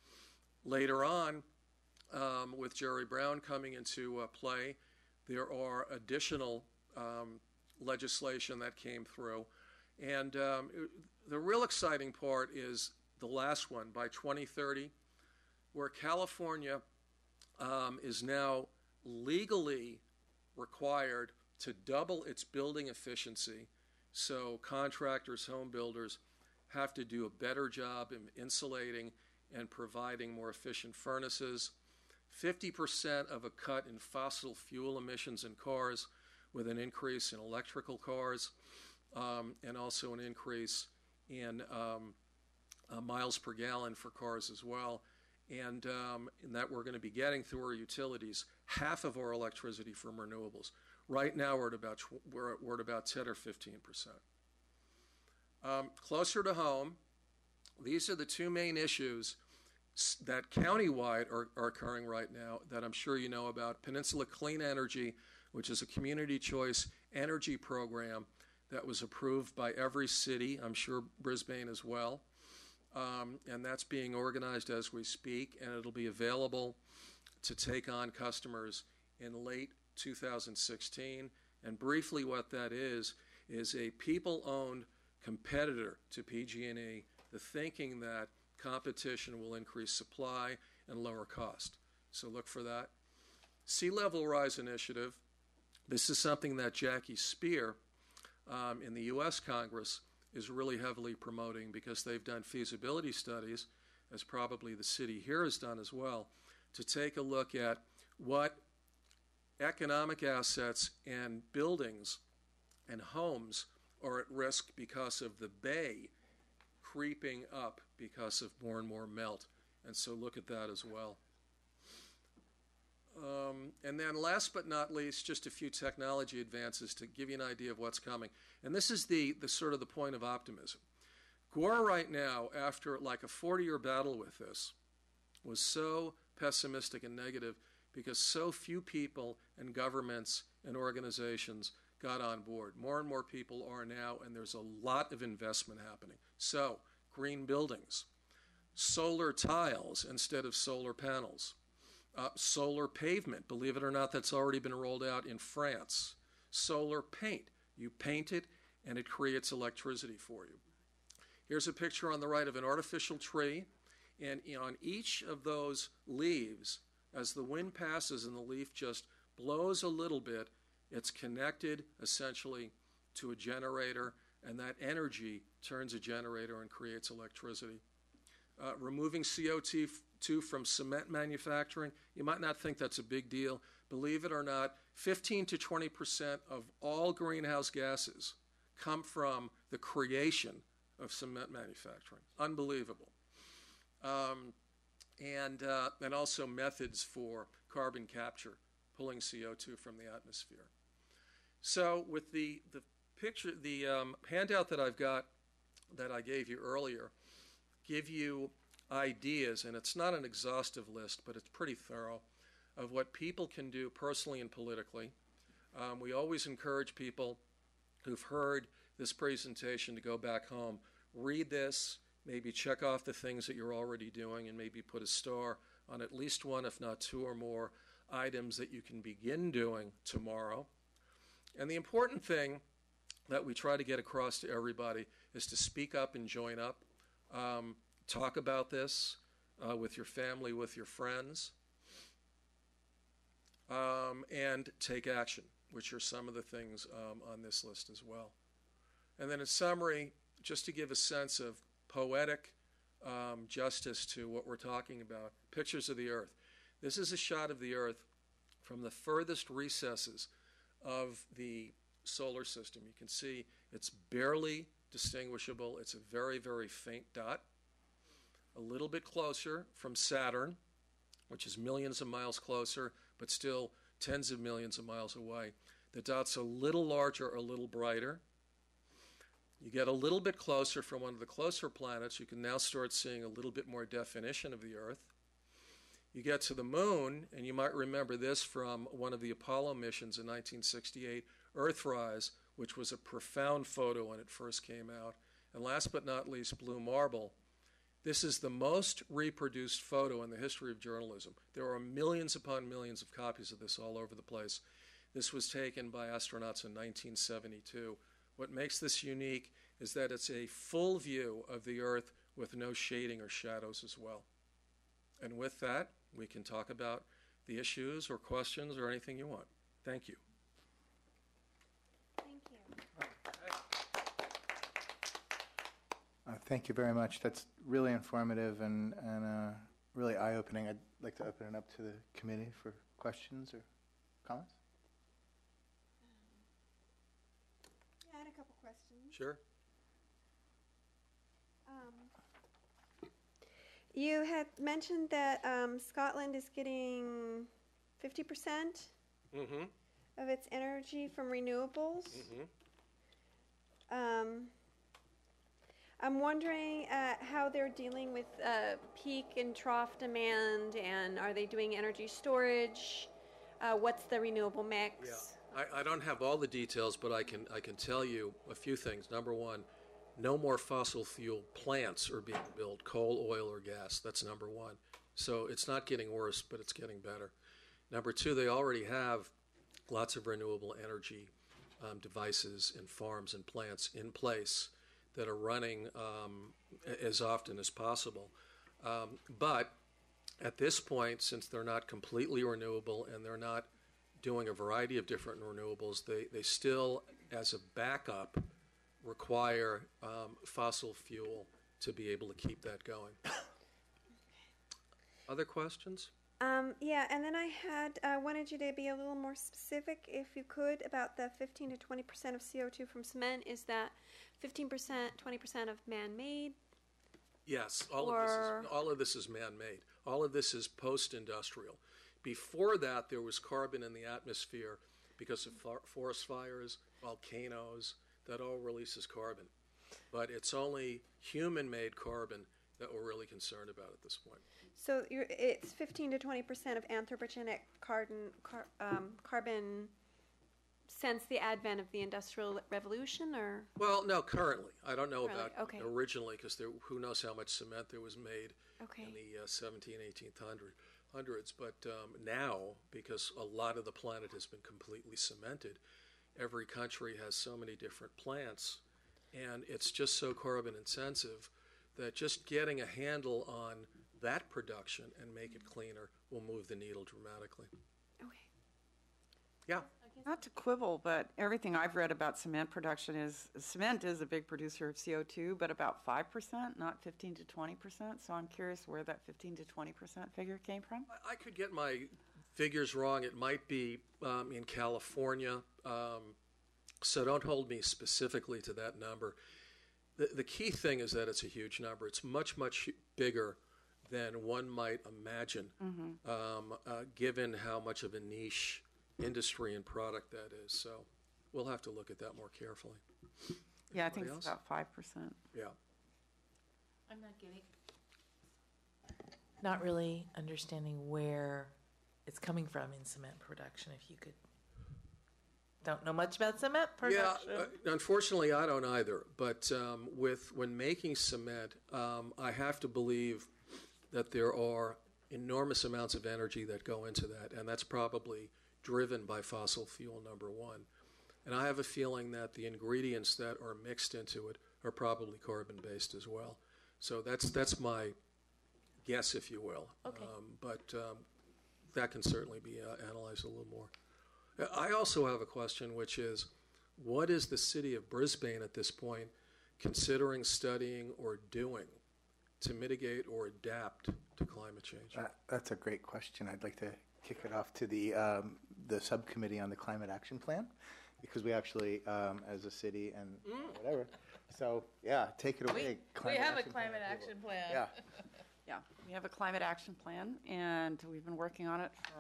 Later on, um, with Jerry Brown coming into uh, play, there are additional um, legislation that came through. And um, it, the real exciting part is the last one, by twenty thirty, where California um, is now legally required to double its building efficiency. So contractors, home builders have to do a better job in insulating and providing more efficient furnaces. fifty percent of a cut in fossil fuel emissions in cars, with an increase in electrical cars, um, and also an increase in um, uh, miles per gallon for cars as well. And, um, and that we're going to be getting through our utilities half of our electricity from renewables. Right now we're at about tw- we're, at, we're at about ten or fifteen percent. Um, closer to home, these are the two main issues that countywide are, are occurring right now that I'm sure you know about. Peninsula Clean Energy, which is a community choice energy program that was approved by every city, I'm sure Brisbane as well. Um, and that's being organized as we speak, and it'll be available to take on customers in late two thousand sixteen. And briefly what that is, is a people-owned competitor to P G and E, the thinking that competition will increase supply and lower cost. So look for that. Sea Level Rise Initiative. This is something that Jackie Speer um, in the U S Congress is really heavily promoting, because they've done feasibility studies, as probably the city here has done as well, to take a look at what economic assets and buildings and homes are at risk because of the bay creeping up because of more and more melt. And so look at that as well. Um, and then last but not least, just a few technology advances to give you an idea of what's coming. And this is the, the sort of the point of optimism. Gore right now, after like a forty-year battle with this, was so pessimistic and negative because so few people and governments and organizations got on board. More and more people are now, and there's a lot of investment happening. So, green buildings, solar tiles instead of solar panels, uh, solar pavement, believe it or not, that's already been rolled out in France. Solar paint, you paint it and it creates electricity for you. Here's a picture on the right of an artificial tree, and on each of those leaves, as the wind passes and the leaf just blows a little bit, it's connected essentially to a generator, and that energy turns a generator and creates electricity. Uh, removing C O two from cement manufacturing, you might not think that's a big deal. Believe it or not, fifteen to twenty percent of all greenhouse gases come from the creation of cement manufacturing. Unbelievable. Um, and, uh, and also methods for carbon capture, pulling C O two from the atmosphere. So with the, the picture, the um, handout that I've got that I gave you earlier, give you ideas, and it's not an exhaustive list, but it's pretty thorough, of what people can do personally and politically. Um, we always encourage people who've heard this presentation to go back home, read this, maybe check off the things that you're already doing, and maybe put a star on at least one, if not two or more, items that you can begin doing tomorrow. And the important thing that we try to get across to everybody is to speak up and join up. Um, talk about this uh, with your family, with your friends, um, and take action, which are some of the things um, on this list as well. And then in summary, just to give a sense of poetic um, justice to what we're talking about, pictures of the Earth. This is a shot of the Earth from the furthest recesses of the solar system. You can see it's barely distinguishable. It's a very, very faint dot. A little bit closer from Saturn, which is millions of miles closer, but still tens of millions of miles away. The dot's a little larger, a little brighter. You get a little bit closer from one of the closer planets. You can now start seeing a little bit more definition of the Earth. You get to the moon, and you might remember this from one of the Apollo missions in nineteen sixty-eight, Earthrise, which was a profound photo when it first came out. And last but not least, Blue Marble. This is the most reproduced photo in the history of journalism. There are millions upon millions of copies of this all over the place. This was taken by astronauts in nineteen seventy-two. What makes this unique is that it's a full view of the Earth with no shading or shadows as well. And with that, we can talk about the issues or questions or anything you want. Thank you. Thank you. Uh, thank you very much. That's really informative and, and uh, really eye-opening. I'd like to open it up to the committee for questions or comments. Yeah, I had a couple questions. Sure. Um, you had mentioned that um, Scotland is getting fifty percent Mm-hmm. of its energy from renewables. Mm-hmm. Um, I'm wondering uh, how they're dealing with uh, peak and trough demand, and are they doing energy storage? Uh, what's the renewable mix? Yeah. I, I don't have all the details, but I can I can tell you a few things. Number one, no more fossil fuel plants are being built, coal, oil, or gas. That's number one. So it's not getting worse, but it's getting better. Number two, they already have lots of renewable energy um, devices and farms and plants in place that are running um, as often as possible. Um, but at this point, since they're not completely renewable and they're not doing a variety of different renewables, they, they still, as a backup, require um, fossil fuel to be able to keep that going. Other questions? Um, yeah, and then I had uh, wanted you to be a little more specific, if you could, about the fifteen to twenty percent of C O two from cement. Is that fifteen percent, twenty percent of man-made? Yes, all Or- of this is all of this is man-made. All of this is post-industrial. Before that, there was carbon in the atmosphere because of for- forest fires, volcanoes. That all releases carbon, but it's only human-made carbon that we're really concerned about at this point. So you're, it's fifteen to twenty percent of anthropogenic carbon, car, um, carbon since the advent of the Industrial Revolution, or? Well, no, currently. I don't know Currently, about okay. originally because who knows how much cement there was made Okay. in the uh, seventeenth, eighteenth hundreds. But um, now, because a lot of the planet has been completely cemented, every country has so many different plants, and it's just so carbon intensive that just getting a handle on that production and make it cleaner will move the needle dramatically. Okay. Yeah. Not to quibble, but everything I've read about cement production is cement is a big producer of C O two, but about five percent, not fifteen to twenty percent. So I'm curious where that fifteen to twenty percent figure came from. I- I could get my figures wrong. It might be um, in California, um, so don't hold me specifically to that number. The, the key thing is that it's a huge number. It's much, much bigger than one might imagine, Mm-hmm. um, uh, given how much of a niche industry and product that is. So we'll have to look at that more carefully. Yeah, I think Anybody it's else? about five percent. Yeah. I'm not getting, not really understanding where it's coming from in cement production, if you could don't know much about cement production. Yeah, uh, unfortunately, I don't either. But um, with when making cement, um, I have to believe that there are enormous amounts of energy that go into that, and that's probably driven by fossil fuel, number one. And I have a feeling that the ingredients that are mixed into it are probably carbon-based as well. So that's that's my guess, if you will. Okay. Um, but um, that can certainly be uh, analyzed a little more. I also have a question, which is, what is the city of Brisbane at this point considering studying or doing to mitigate or adapt to climate change? That, that's a great question. I'd like to kick it off to the um, the subcommittee on the climate action plan, because we actually, um, as a city and Mm. whatever. So yeah, take it away. We, we Climate have a action plan climate approval. action plan. Yeah. Yeah, we have a climate action plan, and we've been working on it for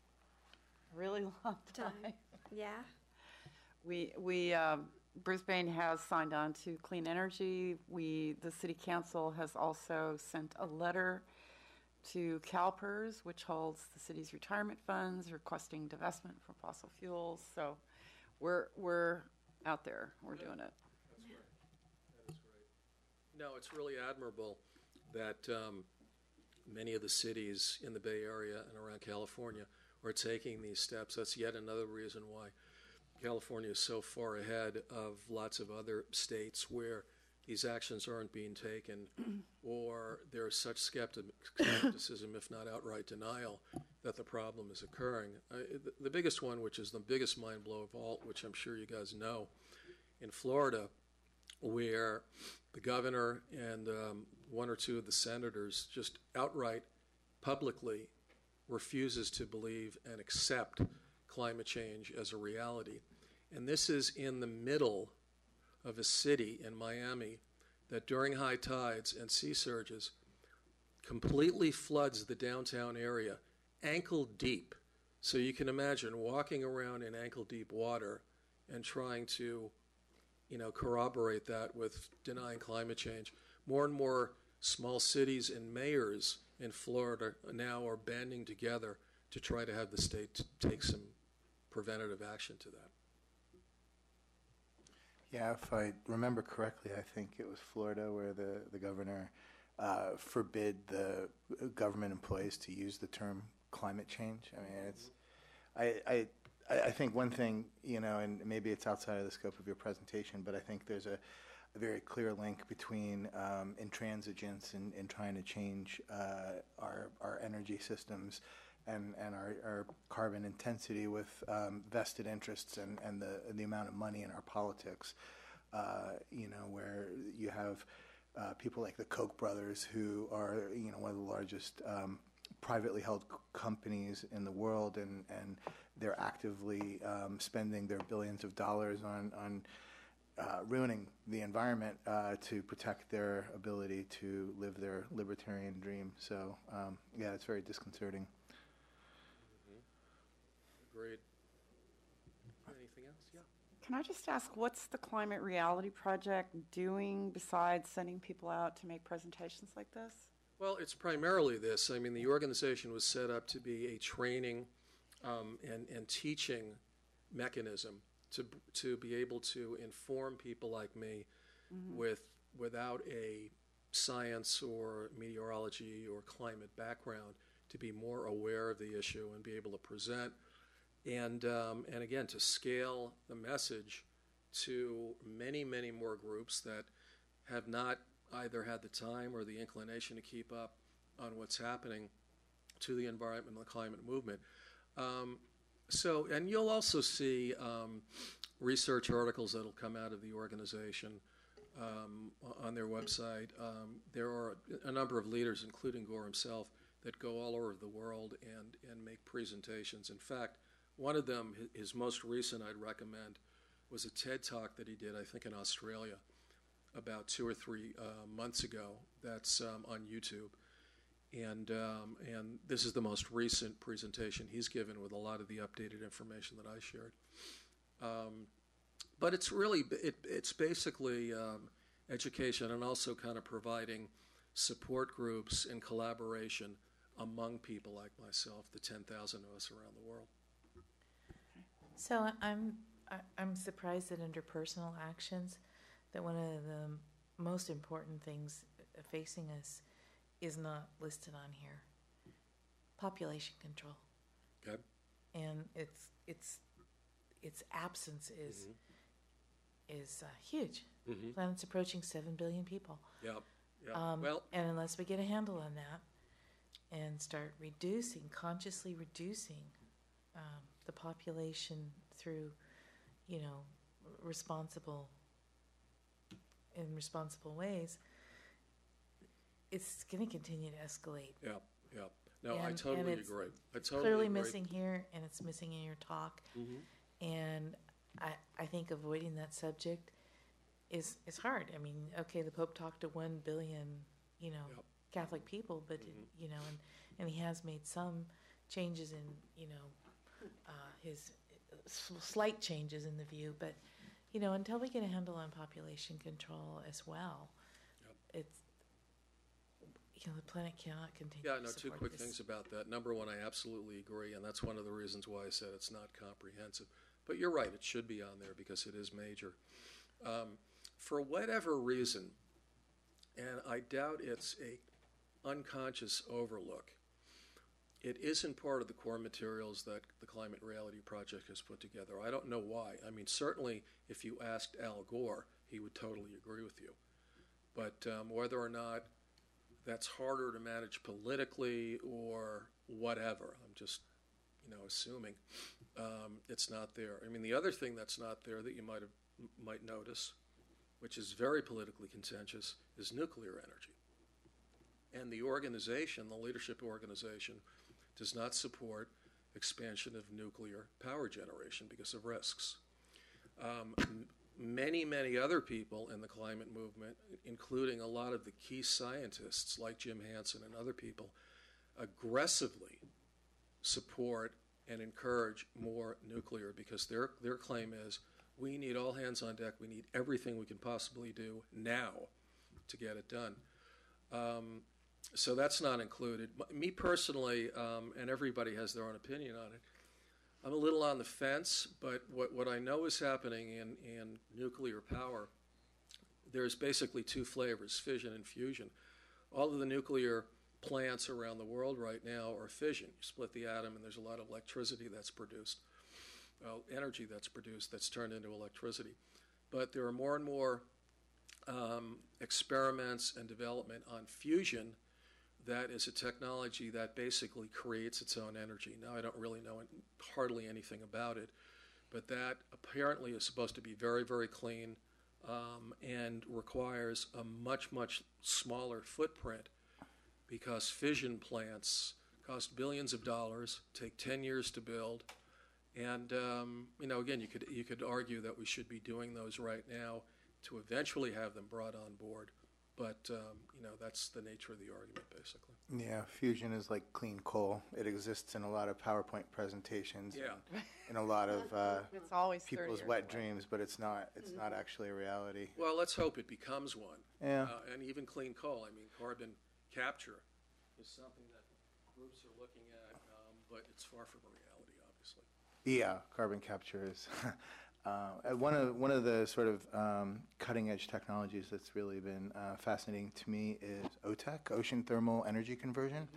a really long time. Time. Yeah. We, we, um, Brisbane has signed on to clean energy. We, the city council has also sent a letter to CalPERS, which holds the city's retirement funds, requesting divestment from fossil fuels. So we're, we're out there, we're doing it. That's great. That is great. No, it's really admirable that um, many of the cities in the Bay Area and around California are taking these steps. That's yet another reason why California is so far ahead of lots of other states where these actions aren't being taken, or there's such skepti- skepticism, if not outright denial, that the problem is occurring. Uh, the, the biggest one, which is the biggest mind blow of all, which I'm sure you guys know, in Florida, where the governor and um, one or two of the senators just outright publicly refuses to believe and accept climate change as a reality. And this is in the middle of a city in Miami that during high tides and sea surges completely floods the downtown area ankle deep. So you can imagine walking around in ankle deep water and trying to, you know, corroborate that with denying climate change. More and more small cities and mayors in Florida now are banding together to try to have the state t- take some preventative action to that. Yeah, if I remember correctly, I think it was Florida where the, the governor uh, forbid the government employees to use the term climate change. I mean, it's, I, I, I think one thing, you know, and maybe it's outside of the scope of your presentation, but I think there's a, a very clear link between um, intransigence and in, in trying to change uh, our, our energy systems and, and our, our carbon intensity with um, vested interests and, and the, the amount of money in our politics, uh, you know, where you have uh, people like the Koch brothers, who are, you know, one of the largest um, privately held c- companies in the world, and, and they're actively um, spending their billions of dollars on, on uh, ruining the environment uh, to protect their ability to live their libertarian dream. So, um, yeah, it's very disconcerting. Agreed. Anything else? Yeah. Can I just ask, what's the Climate Reality Project doing besides sending people out to make presentations like this? Well, it's primarily this. I mean, the organization was set up to be a training um, and, and teaching mechanism to to be able to inform people like me mm-hmm. with without a science or meteorology or climate background, to be more aware of the issue and be able to present. And um, and again, to scale the message to many, many more groups that have not either had the time or the inclination to keep up on what's happening to the environment and the climate movement. Um, so, and you'll also see um, research articles that'll come out of the organization um, on their website. Um, there are a number of leaders, including Gore himself, that go all over the world and, and make presentations. In fact, one of them, his most recent I'd recommend, was a TED Talk that he did, I think, in Australia about two or three uh, months ago. That's um, on YouTube. And um, and this is the most recent presentation he's given with a lot of the updated information that I shared. Um, but it's really, it, it's basically um, education and also kind of providing support groups and collaboration among people like myself, the ten thousand of us around the world. So I'm I, I'm surprised that under personal actions, that one of the most important things facing us is not listed on here. Population control. Okay. And its its its absence is is uh, huge. Mm-hmm. Planet's approaching seven billion people. Yeah. Yeah. Um, well, and unless we get a handle on that and start reducing, consciously reducing um, the population through, you know, responsible, in responsible ways, it's going to continue to escalate. yeah. Yeah. No, I And- totally and it's agree. I totally Clearly agree. missing here, and it's missing in your talk. Mm-hmm. And I, I think avoiding that subject is is hard. I mean, okay, the Pope talked to one billion, you know, Yep. Catholic people, but Mhm. you know, and, and he has made some changes in, you know, uh, his s- slight changes in the view. But you know, until we get a handle on population control as well, Yep. it's you know, the planet cannot continue. Yeah, to no, two support quick this. things about that. Number one, I absolutely agree, and that's one of the reasons why I said it's not comprehensive. But you're right, it should be on there because it is major. Um, for whatever reason, and I doubt it's a unconscious overlook, it isn't part of the core materials that the Climate Reality Project has put together. I don't know why. I mean, certainly if you asked Al Gore, he would totally agree with you. But um, whether or not that's harder to manage politically or whatever, I'm just, you know, assuming um, it's not there. I mean, the other thing that's not there that you might have might notice, which is very politically contentious, is nuclear energy. And the organization, the leadership organization, does not support expansion of nuclear power generation because of risks. Um, m- many, many other people in the climate movement, including a lot of the key scientists like Jim Hansen and other people, aggressively support and encourage more nuclear because their, their claim is we need all hands on deck. We need everything we can possibly do now to get it done. Um, so that's not included. M- Me personally, um, and everybody has their own opinion on it, I'm a little on the fence, but what, what I know is happening in, in nuclear power, there's basically two flavors, fission and fusion. All of the nuclear plants around the world right now are fission. You split the atom and there's a lot of electricity that's produced, well, energy that's produced that's turned into electricity. But there are more and more um, experiments and development on fusion. That is a technology that basically creates its own energy. Now, I don't really know hardly anything about it, but that apparently is supposed to be very, very clean um, and requires a much, much smaller footprint because fission plants cost billions of dollars, take ten years to build, and um, you know, again, you could you could argue that we should be doing those right now to eventually have them brought on board. But, um, you know, that's the nature of the argument, basically. Yeah, fusion is like clean coal. It exists in a lot of PowerPoint presentations. Yeah. And in a lot of uh, It's always thirty people's years wet away. dreams, but it's not. It's not actually a reality. Well, let's hope it becomes one. Yeah. Uh, and even clean coal. I mean, carbon capture is something that groups are looking at, um, but it's far from a reality, obviously. Yeah, carbon capture is uh, one of one of the sort of um, cutting edge technologies that's really been uh, fascinating to me is O T E C, ocean thermal energy conversion,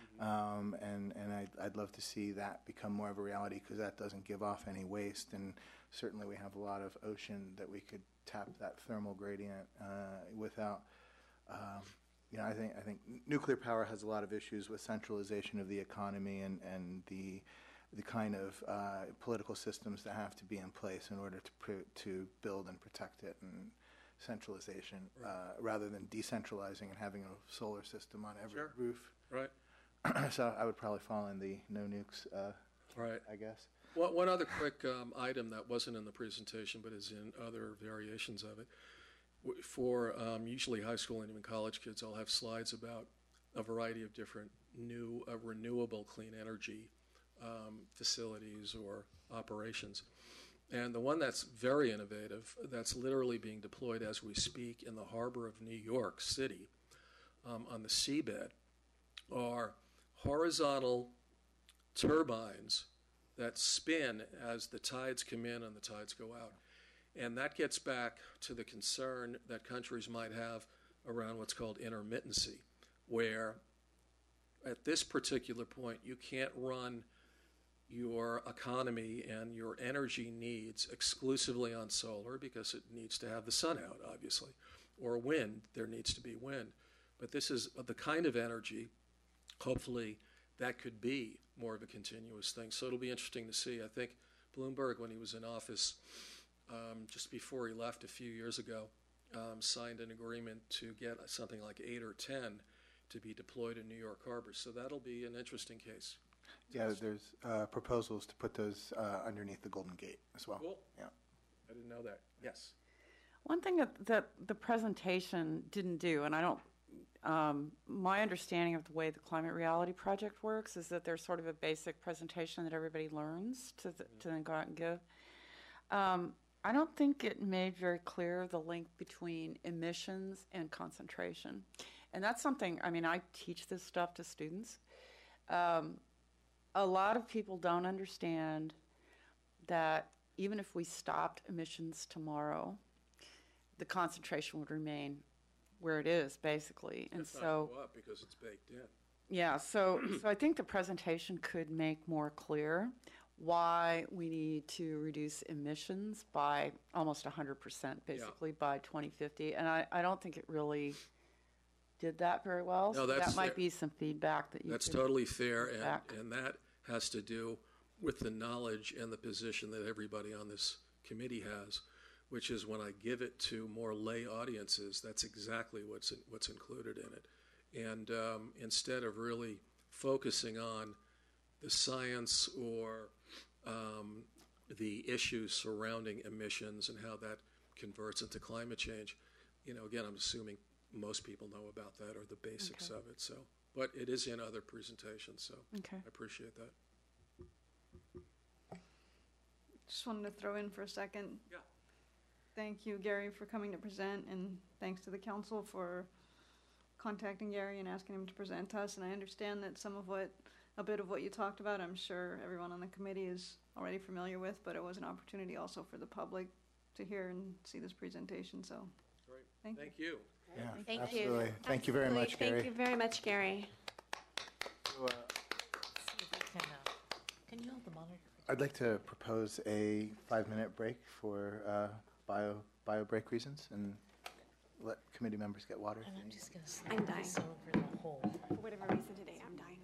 um, and and I'd, I'd love to see that become more of a reality because that doesn't give off any waste, and certainly we have a lot of ocean that we could tap that thermal gradient uh, without. Um, you know, I think I think nuclear power has a lot of issues with centralization of the economy and and the the kind of uh, political systems that have to be in place in order to pr- to build and protect it, and centralization Right. uh, rather than decentralizing and having a solar system on every Sure. roof. Right. So I would probably fall in the no nukes, uh, Right. I guess. One, one other quick um, item that wasn't in the presentation but is in other variations of it. W- For um, usually high school and even college kids, I'll have slides about a variety of different new uh, renewable clean energy um, facilities or operations. And the one that's very innovative, that's literally being deployed as we speak in the harbor of New York City um, on the seabed, are horizontal turbines that spin as the tides come in and the tides go out. And that gets back to the concern that countries might have around what's called intermittency, where at this particular point you can't run your economy and your energy needs exclusively on solar because it needs to have the sun out, obviously, or wind, there needs to be wind. But this is the kind of energy, hopefully, that could be more of a continuous thing. So it'll be interesting to see. I think Bloomberg, when he was in office, um, just before he left a few years ago, um, signed an agreement to get something like eight or ten to be deployed in New York Harbor. So that'll be an interesting case. Yeah, there's uh, proposals to put those uh, underneath the Golden Gate as well. Cool. Yeah. I didn't know that. Yes. One thing that, that the presentation didn't do, and I don't, um, my understanding of the way the Climate Reality Project works is that there's sort of a basic presentation that everybody learns to, the, to then go out and give. Um, I don't think it made very clear the link between emissions and concentration. And that's something, I mean, I teach this stuff to students. Um, a lot of people don't understand that even if we stopped emissions tomorrow, the concentration would remain where it is, basically. And It's so, not go up because it's baked in. yeah, so so I think the presentation could make more clear why we need to reduce emissions by almost one hundred percent, basically, by twenty fifty. And I, I don't think it really did that very well. No, so that's that might fair. be some feedback that you That's could totally fair, and, back. and that has to do with the knowledge and the position that everybody on this committee has, which is when I give it to more lay audiences, that's exactly what's in, what's included in it. And um, instead of really focusing on the science or um, the issues surrounding emissions and how that converts into climate change, you know, again, I'm assuming most people know about that or the basics Okay. of it. So, but it is in other presentations, so Okay. I appreciate that. Just wanted to throw in for a second. Yeah. Thank you, Gary, for coming to present, and thanks to the council for contacting Gary and asking him to present to us. And I understand that some of what, a bit of what you talked about, I'm sure everyone on the committee is already familiar with, but it was an opportunity also for the public to hear and see this presentation, so Great. thank you. Thank you. Yeah, Thank you. absolutely. Thank you very Absolutely. much, Gary. Thank you very much, Gary. So, uh, See if we can, uh, can you hold the monitor? I'd like to propose a five-minute break for uh, bio bio break reasons, and let committee members get water. And I'm just gonna I'm slide dying. this over the hole. For whatever reason today, I'm dying.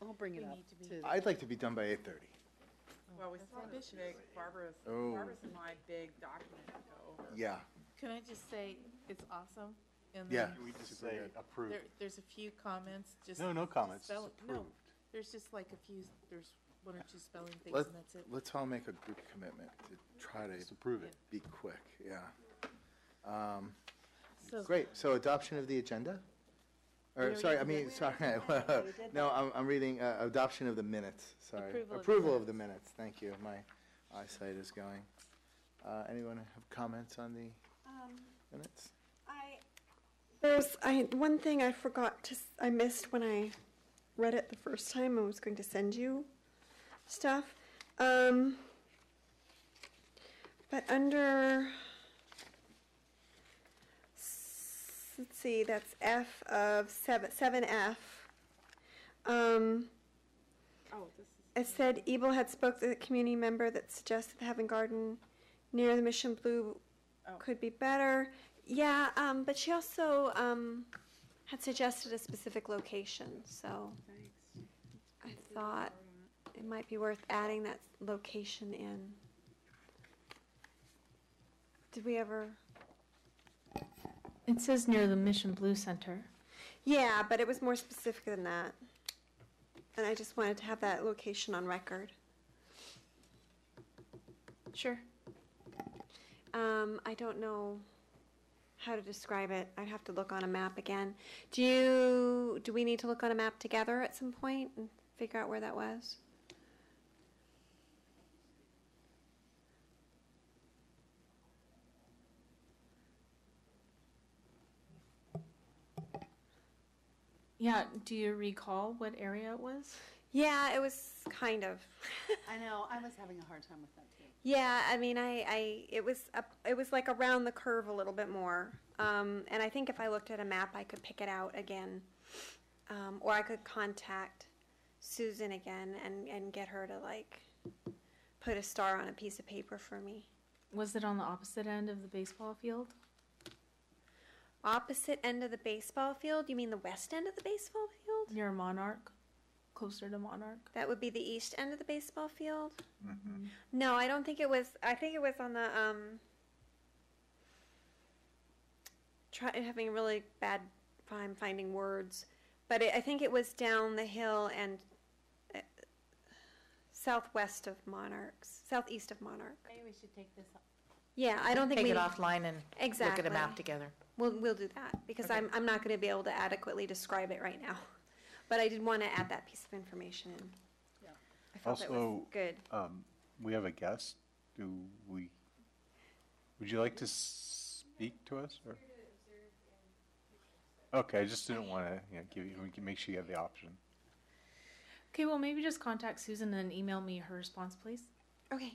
I'll bring We it up need to be- to. I'd like to be done by eight thirty. Well, we still have this big, Barbara's, Oh. Barbara's and my big document to go over. Yeah, Can I just say, it's awesome? And yeah. then We just Super say good. approved. There, there's a few comments, just. No, no just comments, spell- just No, approved. there's just like a few, there's one or two spelling things Let, and that's it. let's all make a group commitment to try to Just approve it. be quick, yeah. Um, So- Great, so adoption of the agenda? Or, already sorry, I did mean, sorry, no, I'm, I'm reading, uh, adoption of the minutes, sorry. Approval of the Approval of the minutes, thank you, my eyesight is going. Uh, anyone have comments on the Um, minutes? I, there's, I, one thing I forgot to, s- I missed when I read it the first time, I was going to send you stuff. Um, but under, s- let's see, that's F of seven, seven F. Um, Oh, this is. it said Ebel had spoke to the community member that suggested the Heaven Garden near the Mission Blue Oh. could be better. Yeah, um, but she also um, had suggested a specific location, so Thanks. I thought it might be worth adding that location in. Did we ever? It says near the Mission Blue Center. Yeah, but it was more specific than that. And I just wanted to have that location on record. Sure. Um, I don't know how to describe it. I'd have to look on a map again. Do you, do we need to look on a map together at some point and figure out where that was? Yeah, do you recall what area it was? Yeah, it was kind of. I know, I was having a hard time with that too. Yeah, I mean, I, I, it was, up, it was like around the curve a little bit more. Um, and I think if I looked at a map, I could pick it out again. Um, or I could contact Susan again and, and get her to like put a star on a piece of paper for me. Was it on the opposite end of the baseball field? Opposite end of the baseball field? You mean the west end of the baseball field? Near Monarch? Closer to Monarch? That would be the east end of the baseball field? Mhm. No, I don't think it was. I think it was on the, um, try, having a really bad time finding words. But it, I think it was down the hill and uh, southwest of Monarchs, southeast of Monarch. Maybe we should take this, Yeah, I don't think take we it offline and look exactly. at a map together. We'll we'll do that because Okay. I'm I'm not going to be able to adequately describe it right now. But I did want to add that piece of information in. Yeah. I felt it was Also- good. Um, we have a guest. Do we, would you like to speak to us? Or? Okay, I just didn't want to, you know, give you, we can make sure you have the option. Okay, well, maybe just contact Susan and email me her response, please. Okay.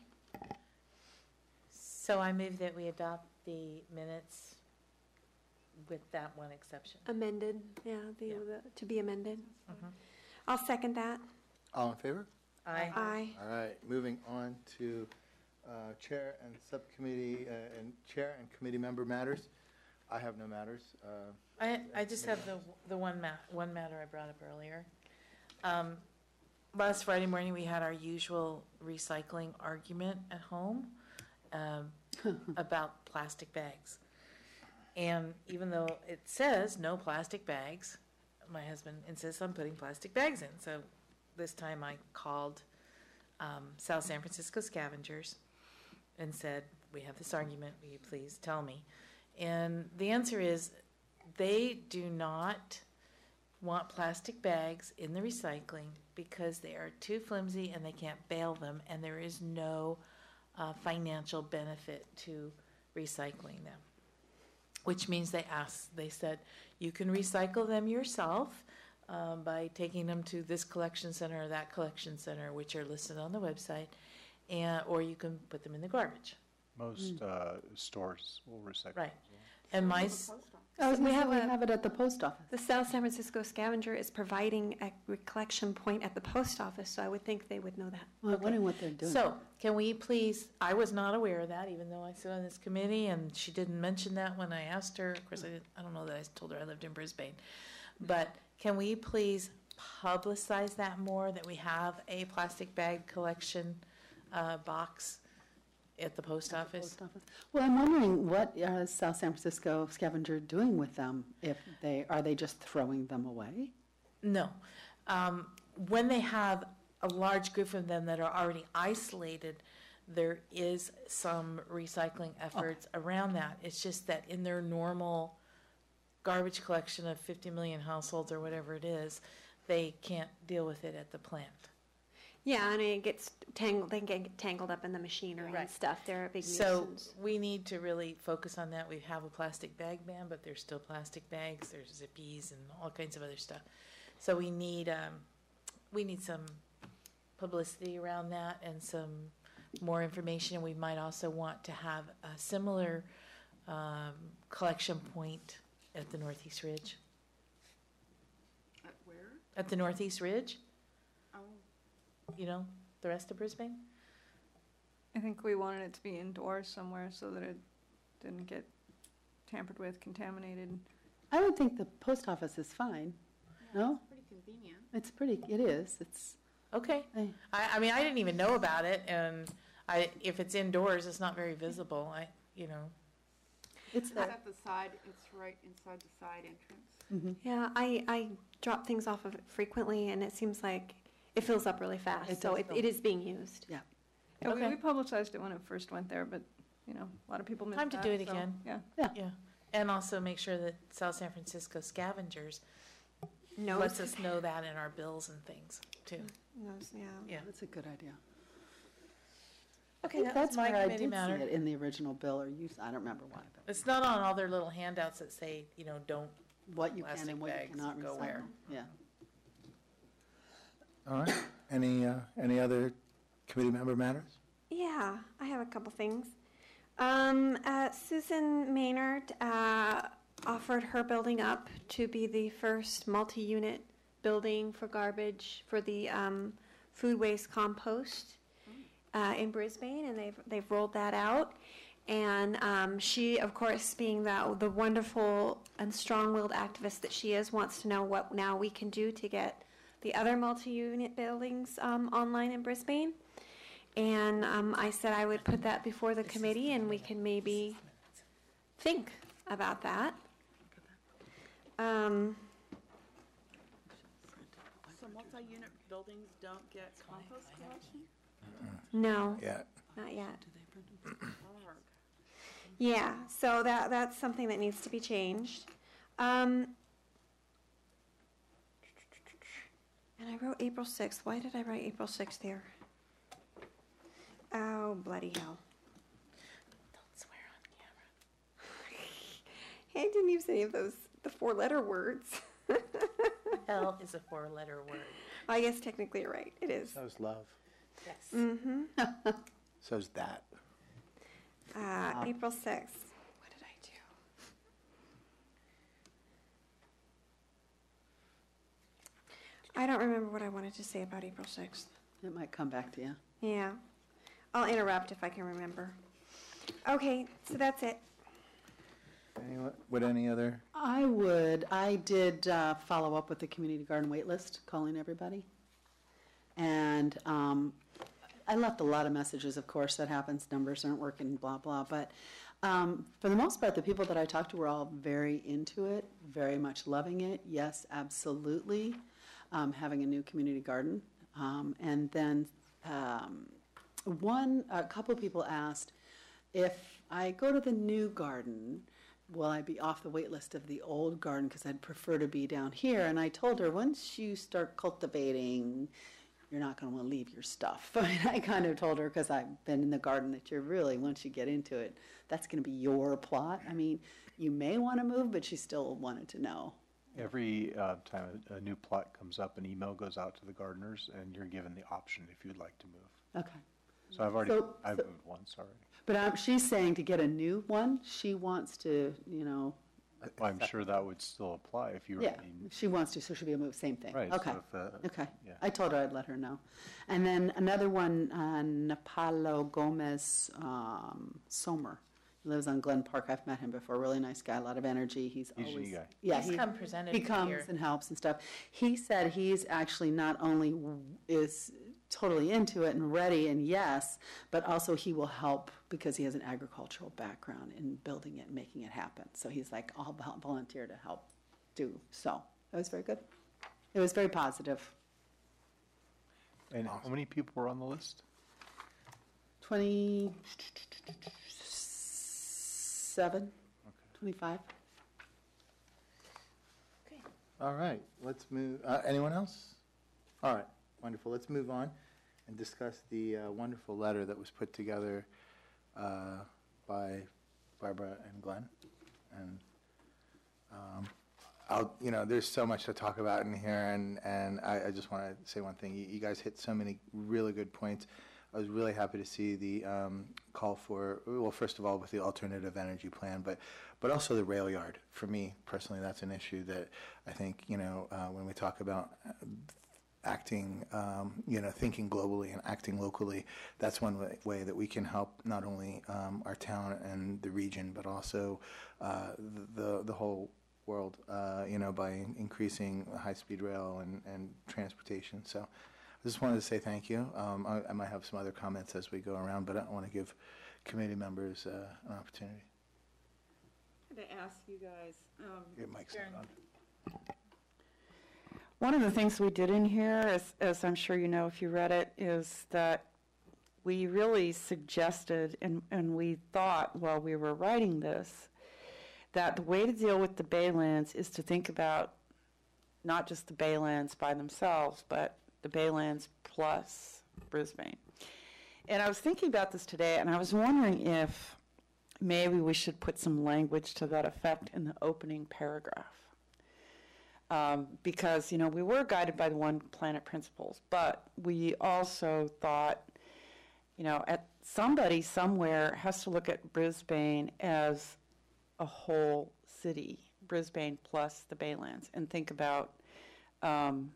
So I move that we adopt the minutes with that one exception. Amended, yeah, the, Yeah. the to be amended. Mhm. I'll second that. All in favor? Aye. Aye. All right, moving on to uh, chair and subcommittee, uh, and chair and committee member matters. I have no matters. Uh, I, I just have the, the one ma, one matter I brought up earlier. Um, last Friday morning, we had our usual recycling argument at home, um, about plastic bags. And even though it says no plastic bags, my husband insists on putting plastic bags in. So this time I called, um, South San Francisco Scavengers and said, we have this argument, will you please tell me? And the answer is, they do not want plastic bags in the recycling because they are too flimsy and they can't bale them, and there is no uh, financial benefit to recycling them. Which means they asked, they said, you can recycle them yourself um, by taking them to this collection center or that collection center, which are listed on the website, and or you can put them in the garbage. Most uh, stores will recycle. Right. as well. And my, s- I was We gonna say, have we a- have it at the post office. The South San Francisco Scavenger is providing a collection point at the post office, so I would think they would know that. Well, I'm wondering what they're doing. So, can we please, I was not aware of that, even though I sit on this committee, and she didn't mention that when I asked her. Of course, I didn't, I don't know that I told her I lived in Brisbane. But can we please publicize that more, that we have a plastic bag collection uh, box at the post office. Post office. Well, I'm wondering, what is South San Francisco Scavenger doing with them? If they, are they just throwing them away? No. Um, when they have a large group of them that are already isolated, there is some recycling efforts around that. It's just that in their normal garbage collection of fifty million households or whatever it is, they can't deal with it at the plant. Yeah, and it gets tangled, they get tangled up in the machinery and Right. stuff. They're a big So nuisance. we need to really focus on that. We have a plastic bag ban, but there's still plastic bags, there's zippies and all kinds of other stuff. So we need, um, we need some publicity around that and some more information. We might also want to have a similar, um, collection point at the Northeast Ridge. At where? At the Northeast Ridge, Oh, you know, the rest of Brisbane? I think we wanted it to be indoors somewhere so that it didn't get tampered with, contaminated. I would think the post office is fine. No? pretty convenient. It's pretty, it is. It's, Okay. I- I, I mean, I didn't even know about it, and I, if it's indoors, it's not very visible. I, you know, it's It's that, at the side, it's right inside the side entrance. mhm. Yeah, I, I drop things off of it frequently, and it seems like it fills up really fast. It So does it, fill. it is being used. Yeah, we, Okay. we publicized it when it first went there, but, you know, a lot of people missed Time to that, do it so, again. Yeah. yeah. And also make sure that South San Francisco Scavengers No, lets us know that in our bills and things, too. knows, yeah. Yeah. That's a good idea. Okay, I think that that's was my where I committee did matter. see it in the original bill, or use, I don't remember why, but It's not on all their little handouts that say, you know, don't, what you can Plastic and what you bags cannot go recycle. where. Yeah. All right. Any, uh, any other committee member matters? Yeah, I have a couple things. Um, uh, Susan Maynard uh, offered her building up to be the first multi-unit building for garbage for the um, food waste compost uh, in Brisbane, and they've they've rolled that out. And um, she, of course, being the the wonderful and strong-willed activist that she is, wants to know what now we can do to get the other multi-unit buildings um, online in Brisbane. And um, I said I would put that before the committee, and we can maybe think about that. Um, So multi-unit buildings don't get compost collection? no, Yeah. not yet. Arg. Yeah, so that that's something that needs to be changed. Um, and I wrote April sixth. Why did I write April sixth here? Oh, bloody hell. don't swear on camera. I didn't use any of those, the four-letter words. Hell is a four-letter word. I guess technically you're right. It is. So's love. Yes. Mm-hmm. So's that. Uh, April sixth. What did I do? I don't remember what I wanted to say about April sixth. It might come back to you. Yeah. I'll interrupt if I can remember. Okay, so that's it. Any, would any other? I would, I did uh, follow up with the community garden wait list, calling everybody. And um, I left a lot of messages, of course, that happens, numbers aren't working, blah, blah. But um, for the most part, the people that I talked to were all very into it, very much loving it. Yes, absolutely, um, having a new community garden. Um, and then um, one, a couple people asked, if I go to the new garden, will I be off the wait list of the old garden, because I'd prefer to be down here? And I told her, once you start cultivating, you're not going to want to leave your stuff. I kind of told her, because I've been in the garden, that you're really, once you get into it, that's going to be your plot. I mean, you may want to move, but she still wanted to know. Every uh, time a, a new plot comes up, an email goes out to the gardeners, and you're given the option if you'd like to move. Okay. So I've already, So- I've so- moved once already. But um, she's saying to get a new one, she wants to, you know, Well, I'm sure that would still apply if you were. yeah, if she wants to, so she'll be able to move, same thing. Right. Okay. So if, uh, Okay, yeah. I told her I'd let her know. And then another one, uh, Napalo Gomez um, Somer. He lives on Glen Park. I've met him before. Really nice guy, a lot of energy. He's He's a always guy. yeah. He's he, come presented he comes here. and helps and stuff. He said he's actually not only w- is totally into it and ready and yes, but also he will help because he has an agricultural background in building it and making it happen. So he's like, I'll vol- volunteer to help do. So it was very good. It was very positive. And how many people were on the list? twenty-seven, twenty-five. All right, let's move, uh, anyone else? All right, wonderful. Let's move on and discuss the uh, wonderful letter that was put together uh, by Barbara and Glenn. And um, I'll, you know, there's so much to talk about in here, and, and I, I just want to say one thing. You, you guys hit so many really good points. I was really happy to see the um, call for, well, first of all, with the alternative energy plan, but but also the rail yard. For me, personally, that's an issue that I think, you know, uh, when we talk about acting, um, you know, thinking globally and acting locally, that's one way, way that we can help not only um, our town and the region, but also uh, the, the whole world, uh, you know, by increasing high-speed rail and, and transportation. So I just wanted to say thank you. Um, I, I might have some other comments as we go around, but I want to give committee members uh, an opportunity. To ask you guys, um, Your mic's not on. One of the things we did in here, as, as I'm sure you know if you read it, is that we really suggested and, and we thought while we were writing this that the way to deal with the Baylands is to think about not just the Baylands by themselves, but the Baylands plus Brisbane. And I was thinking about this today, and I was wondering if maybe we should put some language to that effect in the opening paragraph. Um, because, you know, we were guided by the One Planet principles, but we also thought, you know, at somebody somewhere has to look at Brisbane as a whole city, Brisbane plus the Baylands, and think about, um,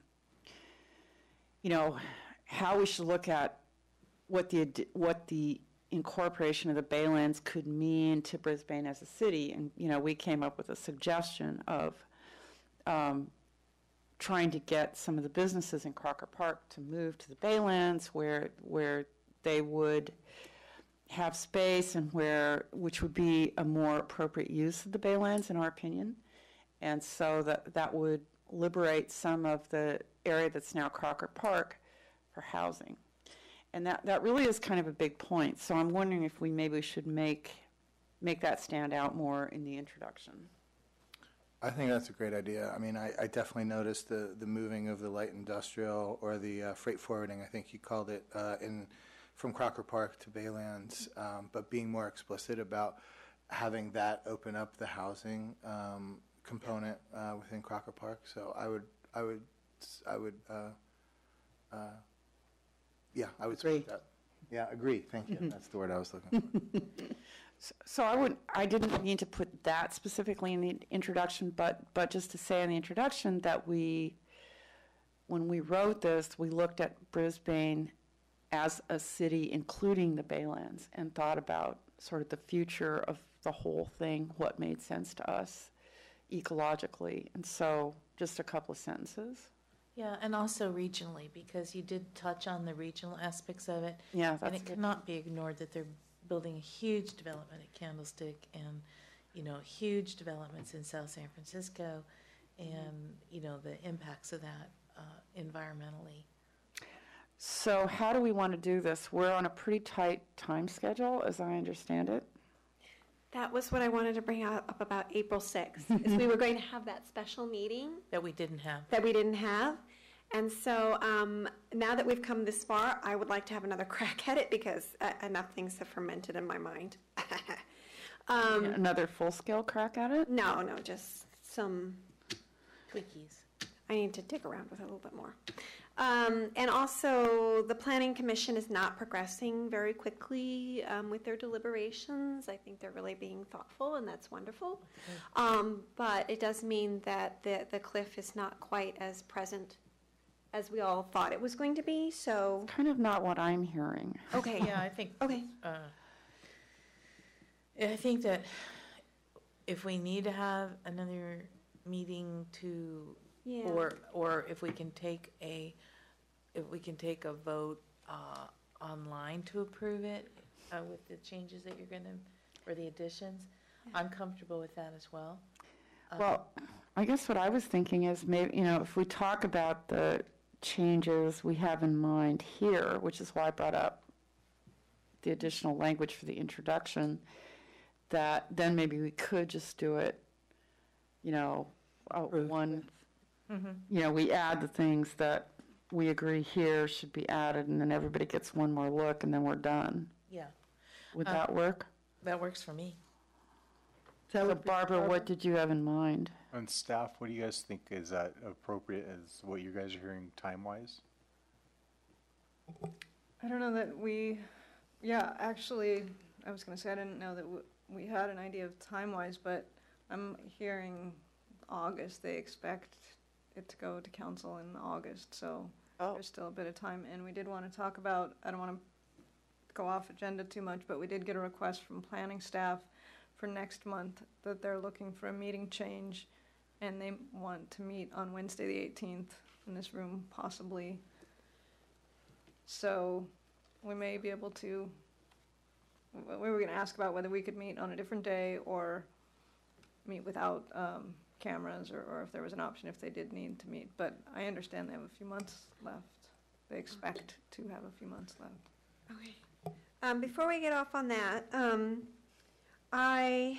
you know, how we should look at what the ad- what the incorporation of the Baylands could mean to Brisbane as a city. And, you know, we came up with a suggestion of um, trying to get some of the businesses in Crocker Park to move to the Baylands where where they would have space and where, which would be a more appropriate use of the Baylands in our opinion. And so that, that would liberate some of the area that's now Crocker Park for housing. And that, that really is kind of a big point. So I'm wondering if we maybe should make make that stand out more in the introduction. I think that's a great idea. I mean, I, I definitely noticed the, the moving of the light industrial or the uh, freight forwarding, I think you called it, uh, in from Crocker Park to Baylands, um, but being more explicit about having that open up the housing um, component uh, within Crocker Park. So I would, I would, I would, uh, uh, yeah, I would Agree. support that. Yeah, agree. Thank you. That's the word I was looking for. So, so I would, I didn't mean to put that specifically in the introduction, but, but just to say in the introduction that we, when we wrote this, we looked at Brisbane as a city, including the Baylands, and thought about sort of the future of the whole thing, what made sense to us ecologically. And so just a couple of sentences. Yeah, and also regionally, because you did touch on the regional aspects of it. Yeah, And that's it good. cannot be ignored that they're building a huge development at Candlestick and, you know, huge developments in South San Francisco and, you know, the impacts of that uh, environmentally. So how do we want to do this? We're on a pretty tight time schedule, as I understand it. That was what I wanted to bring up about April sixth, is we were going to have that special meeting That we didn't have. that we didn't have. And so um, now that we've come this far, I would like to have another crack at it because uh, enough things have fermented in my mind. um, Another full-scale crack at it? no, no, just some, Twickies. I need to dig around with it a little bit more. Um, and also, the Planning Commission is not progressing very quickly um, with their deliberations. I think they're really being thoughtful, and that's wonderful. Um, but it does mean that the, the cliff is not quite as present as we all thought it was going to be, so, Kind of not what I'm hearing. okay. Yeah, I think Okay. uh, I think that if we need to have another meeting to, Yeah. or, or if we can take a, if we can take a vote uh, online to approve it uh, with the changes that you're going to, or the additions, I'm comfortable with that as well. Um, Well, I guess what I was thinking is maybe, you know, if we talk about the changes we have in mind here, which is why I brought up the additional language for the introduction, that then maybe we could just do it, you know, uh, one, mhm. you know, we add the things that we agree here should be added, and then everybody gets one more look, and then we're done. Yeah, Would Uh, that work? that works for me. So Barbara, what did you have in mind? On staff, what do you guys think? Is that appropriate as what you guys are hearing time-wise? I don't know that we, yeah, actually, I was gonna say, I didn't know that w- we had an idea of time-wise, but I'm hearing August, they expect it to go to council in August, so Oh. there's still a bit of time, and we did wanna talk about, I don't wanna go off agenda too much, but we did get a request from planning staff for next month that they're looking for a meeting change, and they want to meet on Wednesday, the eighteenth, in this room, possibly. So, we may be able to, w- we were gonna ask about whether we could meet on a different day or meet without, um, cameras, or, or if there was an option if they did need to meet, but I understand they have a few months left. They expect to have a few months left. Okay. Um, before we get off on that, um, I,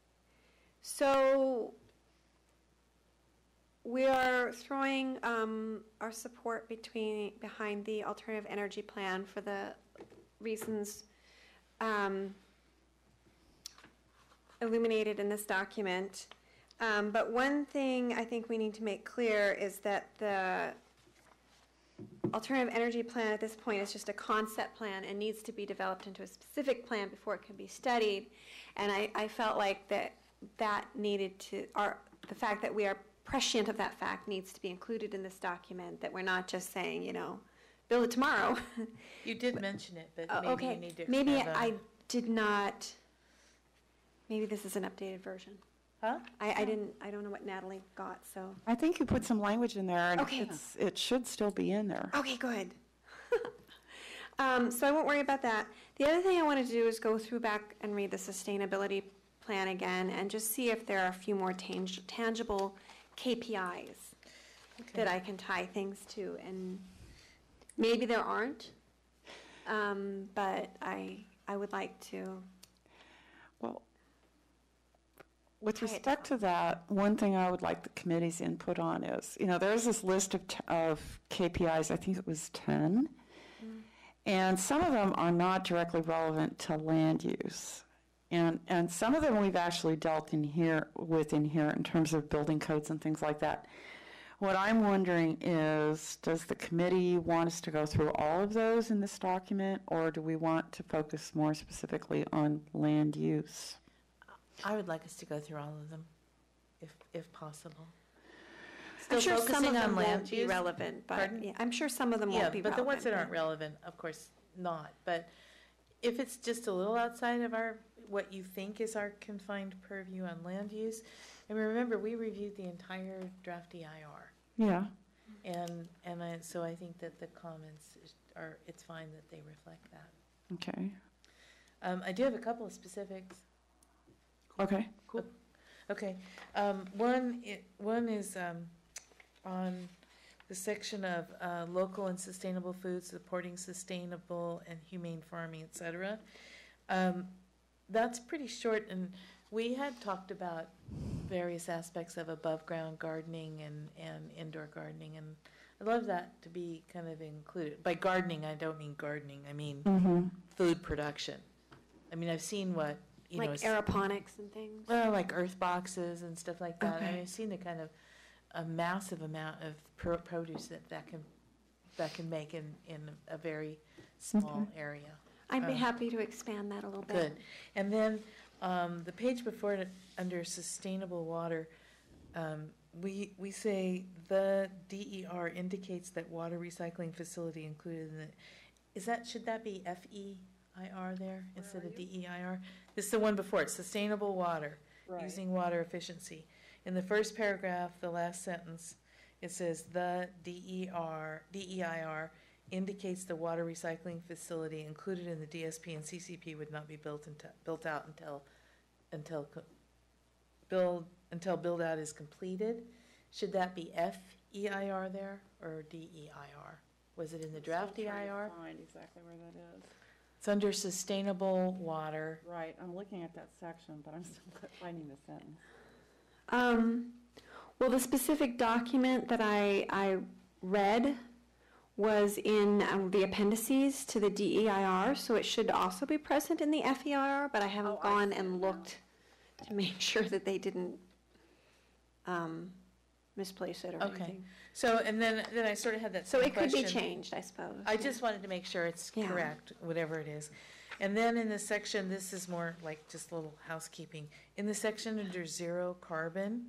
so we are throwing, um, our support between, behind the alternative energy plan for the reasons, um, illuminated in this document. Um, but one thing I think we need to make clear is that the alternative energy plan at this point is just a concept plan and needs to be developed into a specific plan before it can be studied. And I, I felt like that that needed to, our, the fact that we are prescient of that fact needs to be included in this document, that we're not just saying, you know, build it tomorrow. You did mention it, but Oh, maybe okay. you need to Maybe have a- I did not, maybe this is an updated version. Huh? I, I didn't, I don't know what Natalie got, so. I think you put some language in there, and Okay. it's, it should still be in there. Okay, good. um, so I won't worry about that. The other thing I wanted to do is go through back and read the sustainability plan again and just see if there are a few more tang- tangible K P Is that I can tie things to. And maybe there aren't, um, but I, I would like to. Well, with Tie it respect to that, one thing I would like the committee's input on is, you know, there's this list of, t- of K P Is, I think it was ten, and some of them are not directly relevant to land use. And, and some of them we've actually dealt in here, with in here in terms of building codes and things like that. What I'm wondering is, does the committee want us to go through all of those in this document, or do we want to focus more specifically on land use? I would like us to go through all of them, if, if possible. I'm Still sure some of focusing them on land won't be use. relevant, but Pardon? yeah, I'm sure some of them Yeah, won't be but relevant. the ones that aren't relevant, of course, not. But if it's just a little outside of our, what you think is our confined purview on land use, and remember, we reviewed the entire draft E I R. Yeah. And, and I, so I think that the comments is- are, it's fine that they reflect that. Okay. Um, I do have a couple of specifics. Okay. Cool. Okay, um, one, i- one is, um, on the section of, uh, local and sustainable foods, supporting sustainable and humane farming, et cetera. Um, that's pretty short, and we had talked about various aspects of above-ground gardening and, and indoor gardening, and I'd love that to be kind of included. By gardening, I don't mean gardening, I mean Mm-hmm. food production. I mean, I've seen what, you know, Like is- aeroponics and things. well, like earth boxes and stuff like that. I Okay. mean, I've seen the kind of a massive amount of pro- produce that that can that can make in in a very small area. I'd be Um, happy to expand that a little bit. Good. And then um, the page before it, under sustainable water, um, we we say the D E R indicates that water recycling facility included in it. Is that should that be F E I R there instead of D E I R? This is the one before it, sustainable water, Right. using water efficiency. In the first paragraph, the last sentence, it says, "The D E R, D E I R indicates the water recycling facility included in the D S P and C C P would not be built until, built out until, until, co- build, until build out is completed." Should that be F E I R there, or D E I R? Was it in the draft D I R? Find exactly where that is. It's under sustainable water. Right, I'm looking at that section, but I'm still finding the sentence. Um, well, the specific document that I, I read was in um, the appendices to the D E I R, so it should also be present in the F E I R, but I haven't Oh, I gone see it and now. looked to make sure that they didn't um, misplace it or Okay. anything. So, and then, then I sort of had that So same it could be question. changed, I suppose. I just wanted to make sure it's Yeah. correct, whatever it is. And then in the section, this is more like just a little housekeeping. In the section under zero carbon,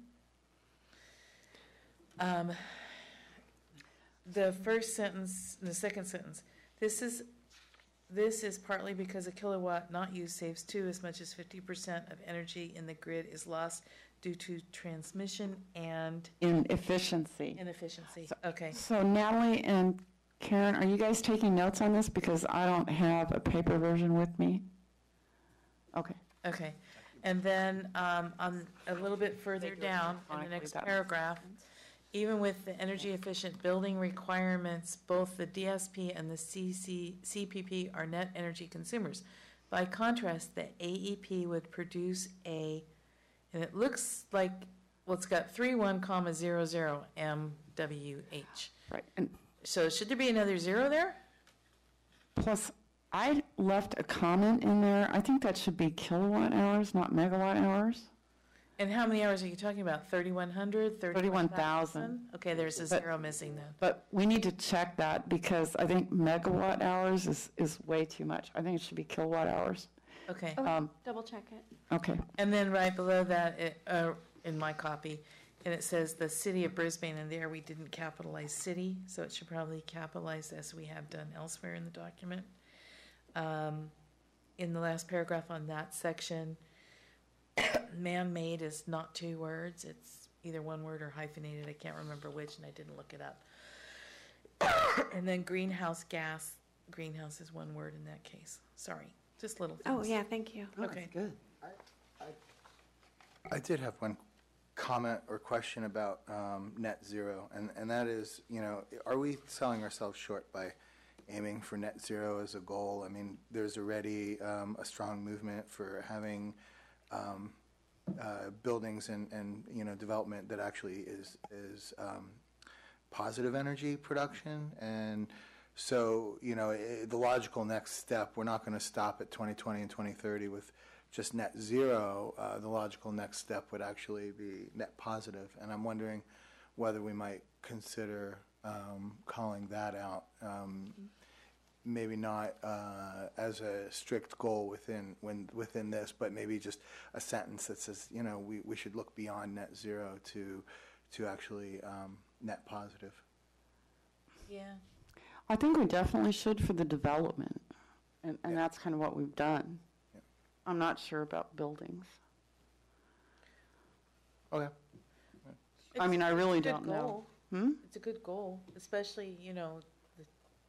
um, the first sentence, the second sentence, this is, this is partly because a kilowatt not used saves two as much as fifty percent of energy in the grid is lost due to transmission and In efficiency. inefficiency. Okay. So Natalie and Karen, are you guys taking notes on this? Because I don't have a paper version with me. Okay. Okay, and then um, on a little bit further down in the next paragraph, even with the energy efficient building requirements, both the D S P and the C C C P P are net energy consumers. By contrast, the A E P would produce a, and it looks like, well, it's got three one comma zero zero M W H. Right. And So should there be another zero there? plus, I left a comment in there. I think that should be kilowatt hours, not megawatt hours. And how many hours are you talking about? thirty-one hundred, thirty-one thousand. Okay, there's a But- zero missing then. But we need to check that because I think megawatt hours is, is way too much. I think it should be kilowatt hours. Okay. Oh, Um, double check it. Okay. And then right below that, it, uh, in my copy, and it says the city of Brisbane, and there we didn't capitalize city, so it should probably capitalize as we have done elsewhere in the document. Um, in the last paragraph on that section, man-made is not two words, it's either one word or hyphenated, I can't remember which, and I didn't look it up. And then greenhouse gas, greenhouse is one word in that case, sorry, just little things. Oh, yeah, thank you. Oh, Okay. that's good. I did have one comment or question about um, net zero, and, and that is, you know, are we selling ourselves short by aiming for net zero as a goal? I mean, there's already um, a strong movement for having um, uh, buildings and, and, you know, development that actually is, is um, positive energy production, and so, you know, I the logical next step, we're not going to stop at twenty twenty and twenty thirty with just net zero. Uh, the logical next step would actually be net positive, and I'm wondering whether we might consider um, calling that out. Um, maybe not uh, as a strict goal within when within this, but maybe just a sentence that says, you know, we, we should look beyond net zero to to actually um, net positive. Yeah. I think we definitely should for the development, and, and that's kind of what we've done. Yeah. I'm not sure about buildings. Okay. I mean, I really It's a good don't know. goal. Hmm? It's a good goal, especially, you know, the,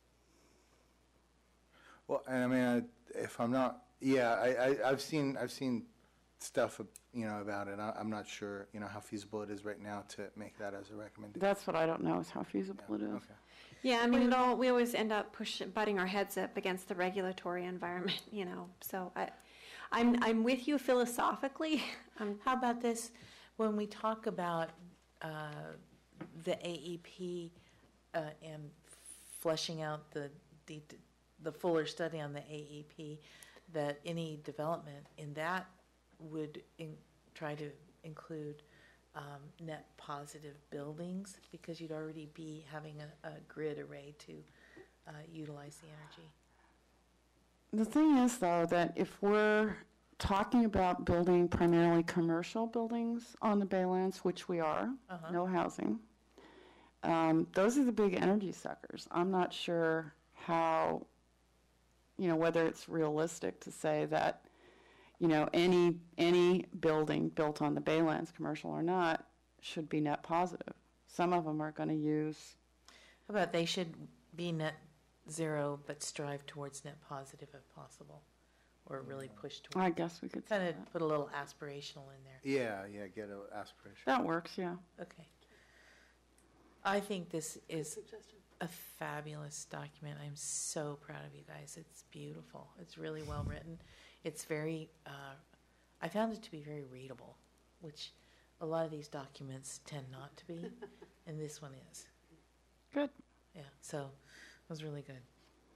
Well, and I mean, I, if I'm not, yeah, I, I, I've seen, I've seen stuff, you know, about it. I, I'm not sure, you know, how feasible it is right now to make that as a recommendation. That's what I don't know, is how feasible it is. Okay. Yeah, I mean, it all, we always end up pushing, butting our heads up against the regulatory environment, you know, so I, I'm, I'm with you philosophically. Um, how about this? When we talk about uh, the A E P uh, and fleshing out the, the, the fuller study on the A E P, that any development in that would in, try to include um, net positive buildings, because you'd already be having a, a grid array to uh, utilize the energy. The thing is, though, that if we're talking about building primarily commercial buildings on the Baylands, which we are, Uh-huh. no housing, um, those are the big energy suckers. I'm not sure how, you know, whether it's realistic to say that you know, any, any building built on the Baylands, commercial or not, should be net positive. Some of them are going to use, How about they should be net zero, but strive towards net positive if possible, or really push I towards, guess we could say kind that. of put a little aspirational in there. Yeah, yeah, get an aspiration. That works, yeah. Okay. I think this is a fabulous document. I'm so proud of you guys. It's beautiful. It's really well written. It's very, uh, I found it to be very readable, which a lot of these documents tend not to be, and this one is. Good. Yeah, so it was really good.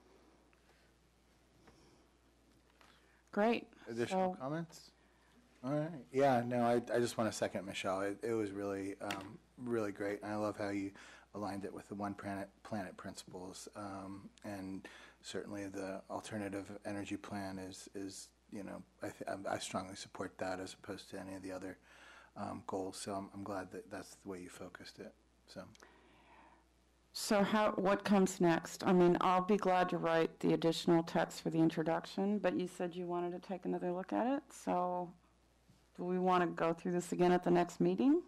Great. Additional So- comments? All right. Yeah, no, I, I just want to second Michelle. It, it was really, um, really great. And I love how you aligned it with the One Planet, Planet principles. Um, and certainly the alternative energy plan is, is you know, I, th- I strongly support that as opposed to any of the other um, goals. So I'm, I'm glad that that's the way you focused it. So. So how, what comes next? I mean, I'll be glad to write the additional text for the introduction, but you said you wanted to take another look at it, so do we want to go through this again at the next meeting?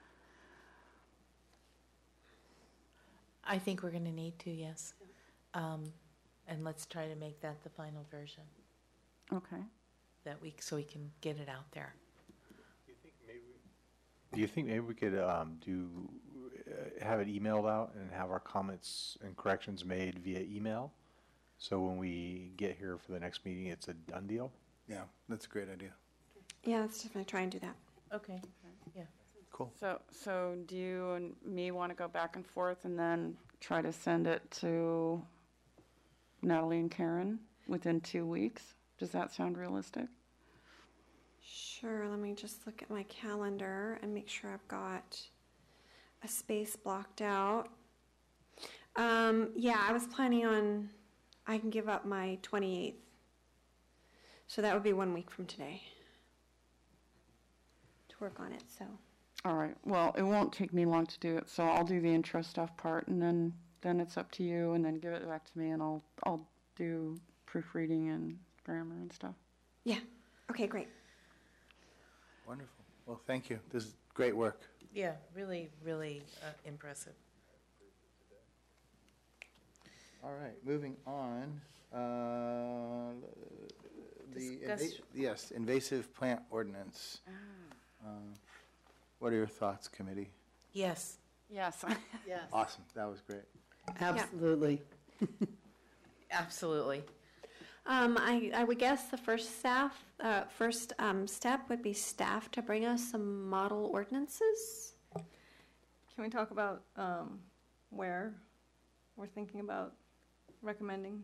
I think we're going to need to, yes. Um, and let's try to make that the final version Okay. that week so we can get it out there. Do you think maybe we could um, do, uh, have it emailed out and have our comments and corrections made via email? So when we get here for the next meeting, it's a done deal? Yeah, that's a great idea. Yeah, let's definitely try and do that. Okay, yeah. Cool. So, so do you and me want to go back and forth and then try to send it to Natalie and Karen within two weeks? Does that sound realistic? Sure, let me just look at my calendar and make sure I've got a space blocked out. Um, yeah, I was planning on, I can give up my twenty-eighth. So that would be one week from today to work on it, so. All right, well, it won't take me long to do it, so I'll do the intro stuff part, and then, then it's up to you, and then give it back to me, and I'll, I'll do proofreading and grammar and stuff. Yeah, okay, great. Wonderful. Well, thank you. This is great work. Yeah, really, really uh, impressive. All right, moving on. Uh, the inva- Discuss- yes, invasive plant ordinance. Um, what are your thoughts, committee? Yes. Yes. Yes. Awesome. That was great. Absolutely. Absolutely. Um, I, I would guess the first staff, uh, first um, step would be staff to bring us some model ordinances. Can we talk about um, where we're thinking about recommending?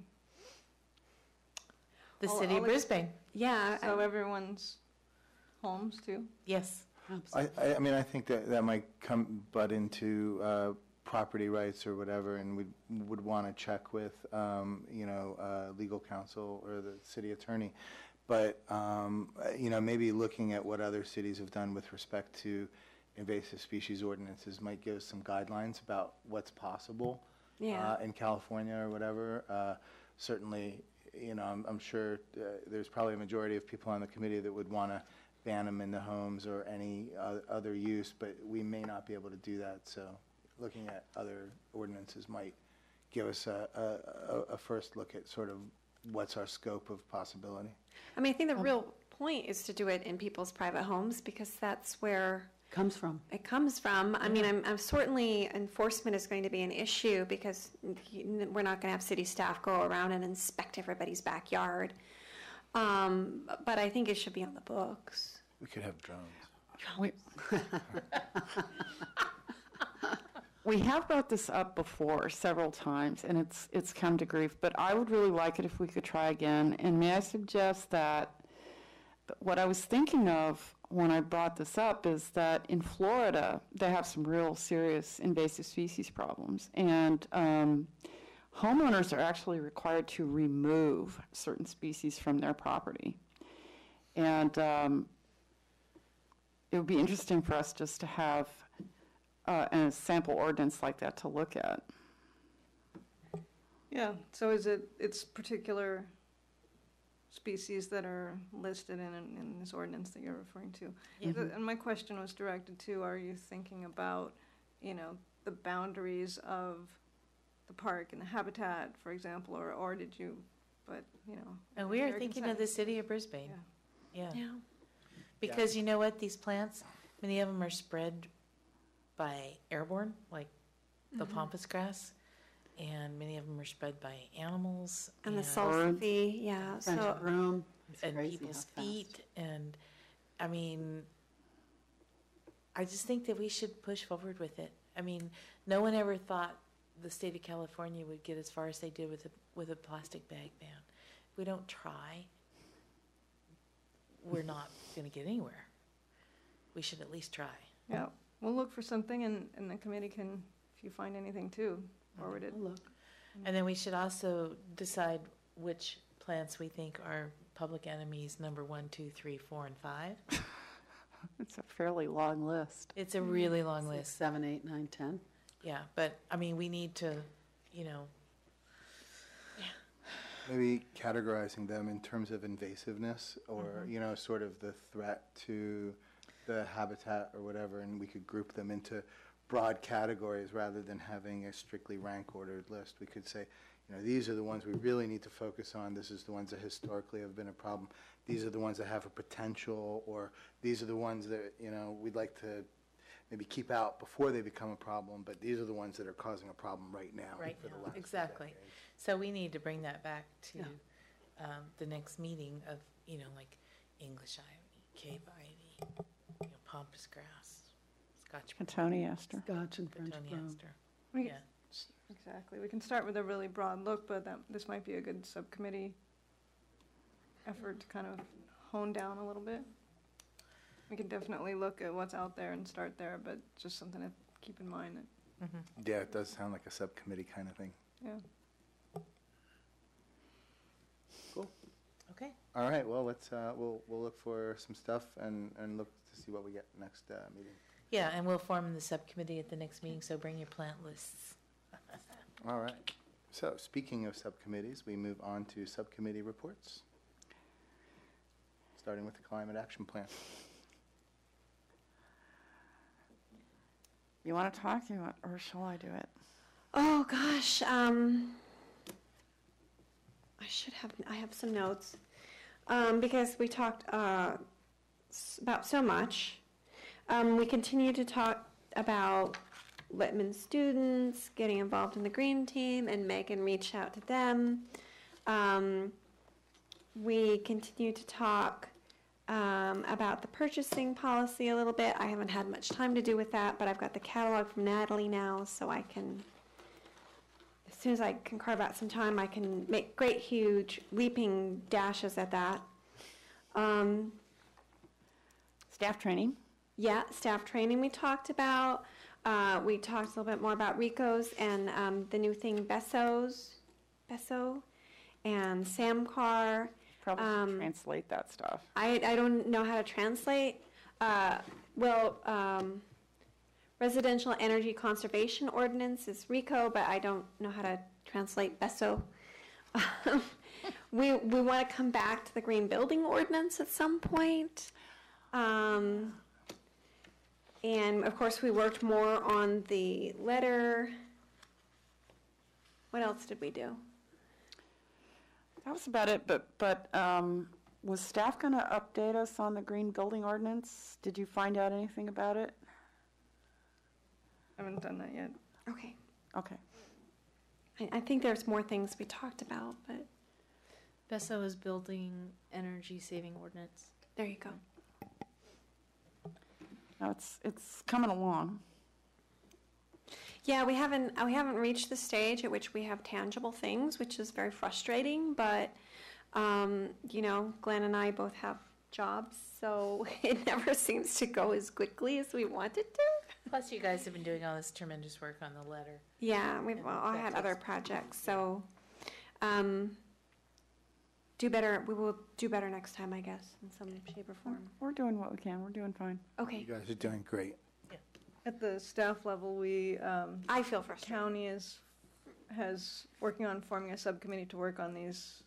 The I'll- city of I'll ex- Brisbane. Yeah, So I- everyone's homes too? Yes. I, I, I mean, I think that that might come butt into uh, property rights or whatever, and we would want to check with, um, you know, uh, legal counsel or the city attorney. But, um, uh, you know, maybe looking at what other cities have done with respect to invasive species ordinances might give us some guidelines about what's possible yeah. uh, in California or whatever. Uh, certainly, you know, I'm, I'm sure uh, there's probably a majority of people on the committee that would want to ban them in the homes or any uh, other use, but we may not be able to do that. So looking at other ordinances might give us a, a, a- a first look at sort of what's our scope of possibility. I mean, I think the real point is to do it in people's private homes because that's where Comes from. it comes from. I mean, I'm, I'm certainly enforcement is going to be an issue because y- we're not going to have city staff go around and inspect everybody's backyard. Um, but I think it should be on the books. We could have drones. We, we have brought this up before several times, and it's it's come to grief, but I would really like it if we could try again. And may I suggest that what I was thinking of when I brought this up is that in Florida, they have some real serious invasive species problems, and um, homeowners are actually required to remove certain species from their property. And um, it would be interesting for us just to have uh, a sample ordinance like that to look at. Yeah, so is it, it's particular species that are listed in, in this ordinance that you're referring to. Yeah. The- And my question was directed to, are you thinking about, you know, the boundaries of the park and the habitat, for example, or, or did you, but, you know. And we are American thinking Sa- of the city of Brisbane. Yeah. Yeah. Yeah. Because you know what, these plants, many of them are spread by airborne, like the Mhm. pampas grass, and many of them are spread by animals. And the Birds. sulfur, yeah, French so, broom. It's and crazy people's how fast. feet, and, I mean, I just think that we should push forward with it. I mean, no one ever thought the state of California would get as far as they did with a, with a plastic bag ban. If we don't try, we're not gonna get anywhere. We should at least try. Yeah, we'll look for something and, and the committee can, if you find anything too, forward it. Oh, look. And then we should also decide which plants we think are public enemies, number one, two, three, four, and five. It's a fairly long list. It's a really long Six, list, seven, eight, nine, ten. yeah, but, I mean, we need to, you know, Maybe categorizing them in terms of invasiveness or, Mhm. you know, sort of the threat to the habitat or whatever, and we could group them into broad categories rather than having a strictly rank ordered list. We could say, you know, these are the ones we really need to focus on. This is the ones that historically have been a problem. These are the ones that have a potential, or these are the ones that, you know, we'd like to maybe keep out before they become a problem, but these are the ones that are causing a problem right now. Right for the now, last exactly. decade. so we need to bring that back to, Yeah. um, the next meeting of, you know, like English ivy, cave ivy, you know, pampas grass, Scotch, Cotoneaster. Scotch and French broom. Cotoneaster, We- yeah. Exactly. We can start with a really broad look, but that, this might be a good subcommittee effort to kind of hone down a little bit. We can definitely look at what's out there and start there, but just something to keep in mind that, Mhm. Yeah, it does sound like a subcommittee kind of thing. yeah. Okay, All right, well, let's, uh, we'll, we'll look for some stuff and, and look to see what we get next, uh, meeting. yeah, and we'll form the subcommittee at the next meeting, so bring your plant lists. All right. So, speaking of subcommittees, we move on to subcommittee reports. Starting with the Climate Action Plan. You want to talk, you want, or shall I do it? oh, gosh, um, I should have, I have some notes, um, because we talked, uh, s- about so much. Um, we continue to talk about Whitman students getting involved in the green team, and Megan reached out to them. Um, we continue to talk um, about the purchasing policy a little bit. I haven't had much time to do with that, but I've got the catalog from Natalie now, so I can, as soon as I can carve out some time, I can make great, huge, leaping dashes at that. Um, Staff training. yeah, staff training we talked about. Uh, we talked a little bit more about RICO's and um, the new thing, Bessos, Besso, and Samcar. Probably should Um, translate that stuff. I, I don't know how to translate. Uh, well, um, Residential Energy Conservation Ordinance is RICO, but I don't know how to translate Besso. we we want to come back to the Green Building Ordinance at some point. Um, and of course, we worked more on the letter. What else did we do? That was about it, but, but um, was staff going to update us on the green building ordinance? Did you find out anything about it? I haven't done that yet. Okay. Okay. I, I think there's more things we talked about, but Besso is building energy saving ordinance. there you go. No, it's, it's coming along. Yeah, we haven't uh, we haven't reached the stage at which we have tangible things, which is very frustrating. But um, you know, Glenn and I both have jobs, so it never seems to go as quickly as we want it to. Plus, you guys have been doing all this tremendous work on the letter. Yeah, we've And all that had takes- other projects, so um, do better. We will do better next time, I guess, in some shape or form. We're doing what we can. We're doing fine. Okay, You guys are doing great. At the staff level, we, um, I feel frustrated. county is, has, working on forming a subcommittee to work on these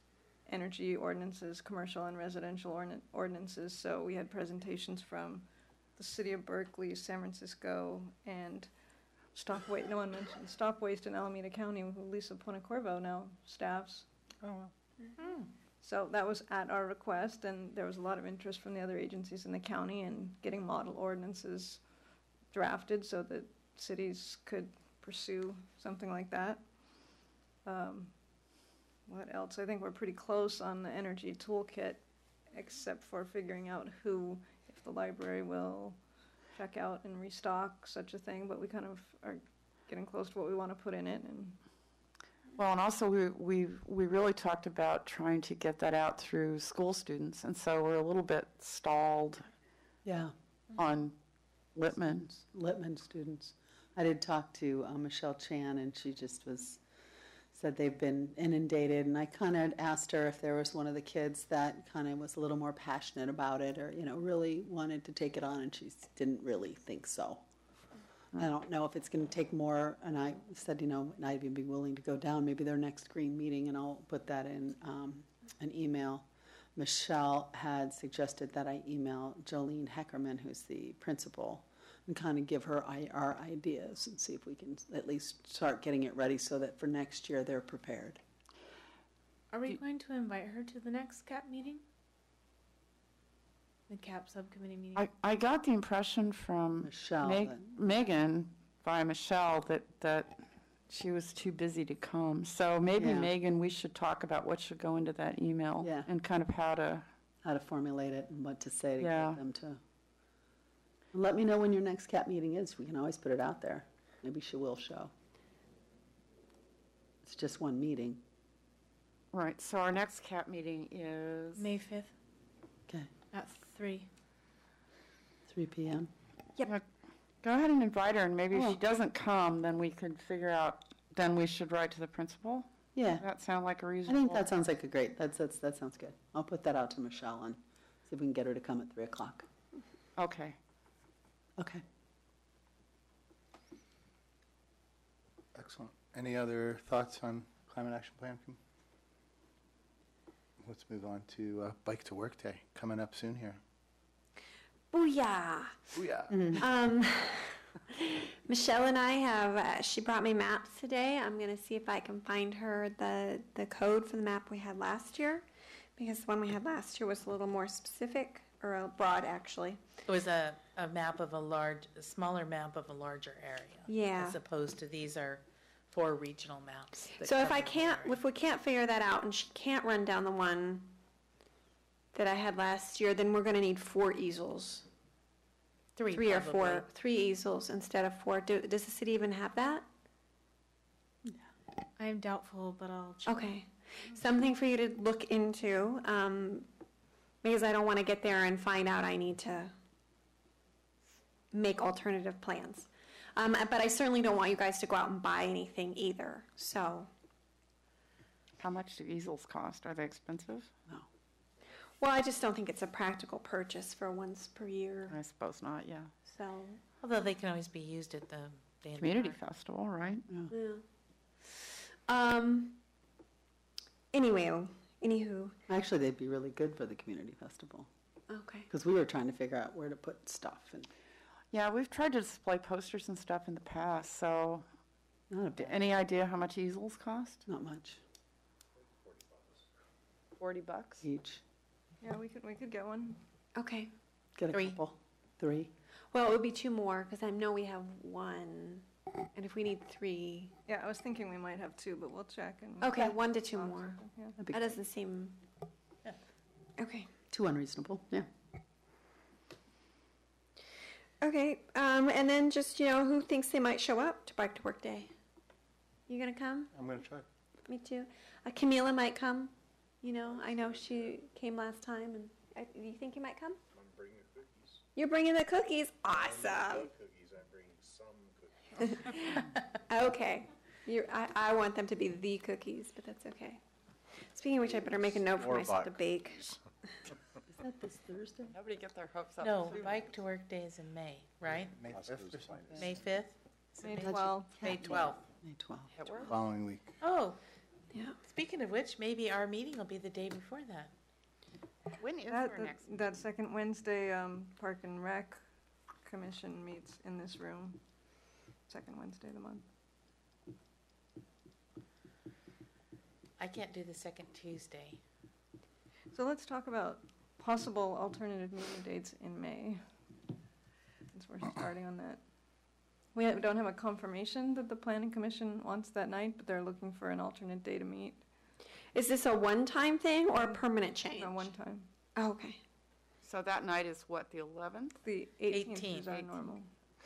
energy ordinances, commercial and residential ordin- ordinances. So we had presentations from the city of Berkeley, San Francisco, and Stop Waste. No one mentioned Stop Waste in Alameda County, who Lisa Ponacorvo now staffs. Oh, well. So that was at our request, and there was a lot of interest from the other agencies in the county in getting model ordinances drafted so that cities could pursue something like that. Um, what else? I think we're pretty close on the energy toolkit, except for figuring out who, if the library will check out and restock such a thing, but we kind of are getting close to what we want to put in it. And Well, and also we we we really talked about trying to get that out through school students, and so we're a little bit stalled Yeah. on Littman. Littman students. I did talk to uh, Michelle Chan, and she just was, said they've been inundated, and I kind of asked her if there was one of the kids that kind of was a little more passionate about it, or, you know, really wanted to take it on, and she s- didn't really think so. I don't know if it's going to take more, and I said, you know, and I'd be willing to go down, maybe their next green meeting, and I'll put that in um, an email. Michelle had suggested that I email Jolene Heckerman, who's the principal, and kind of give her I, our ideas and see if we can at least start getting it ready so that for next year they're prepared. Are we going to invite her to the next C A P meeting? The C A P subcommittee meeting? I, I got the impression from Michelle, Meg- that- Megan, by Michelle, that, that she was too busy to come. So maybe, Yeah. Megan, we should talk about what should go into that email. Yeah. And kind of how to, how to formulate it and what to say to Yeah. get them to. Let me know when your next C A P meeting is. We can always put it out there. Maybe she will show. It's just one meeting. right, so our next C A P meeting is, May fifth Okay, at three. three P M go ahead and invite her, and maybe if Oh. she doesn't come, then we could figure out, then we should write to the principal? Yeah, Does that sound like a I reasonable? think that sounds like a great, that's, that's, that sounds good. I'll put that out to Michelle and see if we can get her to come at three o'clock. Okay. Okay. Excellent. Any other thoughts on Climate Action Plan? Let's move on to uh, Bike to Work Day, coming up soon here. Booyah! Booyah. Um, Michelle and I have, uh, she brought me maps today. I'm going to see if I can find her the, the code for the map we had last year, because the one we had last year was a little more specific, or uh, broad, actually. It was a, a map of a large, a smaller map of a larger area. Yeah. As opposed to these are four regional maps. that So if cover I the can't, area. if we can't figure that out, and she can't run down the one that I had last year, then we're going to need four easels. Three, Three or probably. four, three easels instead of four. Do, does the city even have that? I am doubtful, but I'll check. Okay. Something for you to look into, um, because I don't want to get there and find out I need to make alternative plans. Um, but I certainly don't want you guys to go out and buy anything either, so. How much do easels cost? Are they expensive? No. Well, I just don't think it's a practical purchase for once per year, I suppose not, yeah. so. Although they can always be used at the day in the Community park. festival, right? Yeah. Um. Anyway, anywho, Actually, they'd be really good for the community festival, okay. because we were trying to figure out where to put stuff, and Yeah, we've tried to display posters and stuff in the past, so not a d- bad, any idea how much easels cost? not much Forty bucks? each. yeah, we could we could get one. Okay. Get a Three. couple, three. Well, it would be two more, because I know we have one, and if we need three, Yeah, I was thinking we might have two, but we'll check and. okay, one to two box more. something, yeah. That'd be That great. doesn't seem. Yeah. Okay. Too unreasonable, yeah. Okay, um, and then just, you know, who thinks they might show up to Bike to Work Day? You gonna come? I'm going to try. Me too. Uh, Camila might come. You know, I know she came last time, and I, you think you might come? I'm bringing cookies. You're bringing the cookies. Awesome. Cookies, I'm bringing some cookies. Okay. You're, I, I want them to be the cookies, but that's okay. Speaking of which, I better make a note for Or myself to buy bake. Is that this Thursday? Nobody get their hopes up. No, Bike to Work Day is in May, right? May Possibly fifth or it's fine. something? May fifth? May twelfth. May twelfth. May twelfth. It works. Following week. Oh, Yeah. Speaking of which, maybe our meeting will be the day before that. When is That, our that- next? that second Wednesday, um, Park and Rec Commission meets in this room. Second Wednesday of the month. I can't do the second Tuesday. So let's talk about possible alternative meeting dates in May. Since we're starting on that. We ha- don't have a confirmation that the planning commission wants that night, but they're looking for an alternate day to meet. Is this a one-time thing or a permanent change? Uh, one time. Oh, okay. So that night is what, the eleventh? The eighteenth is eighteenth. our normal.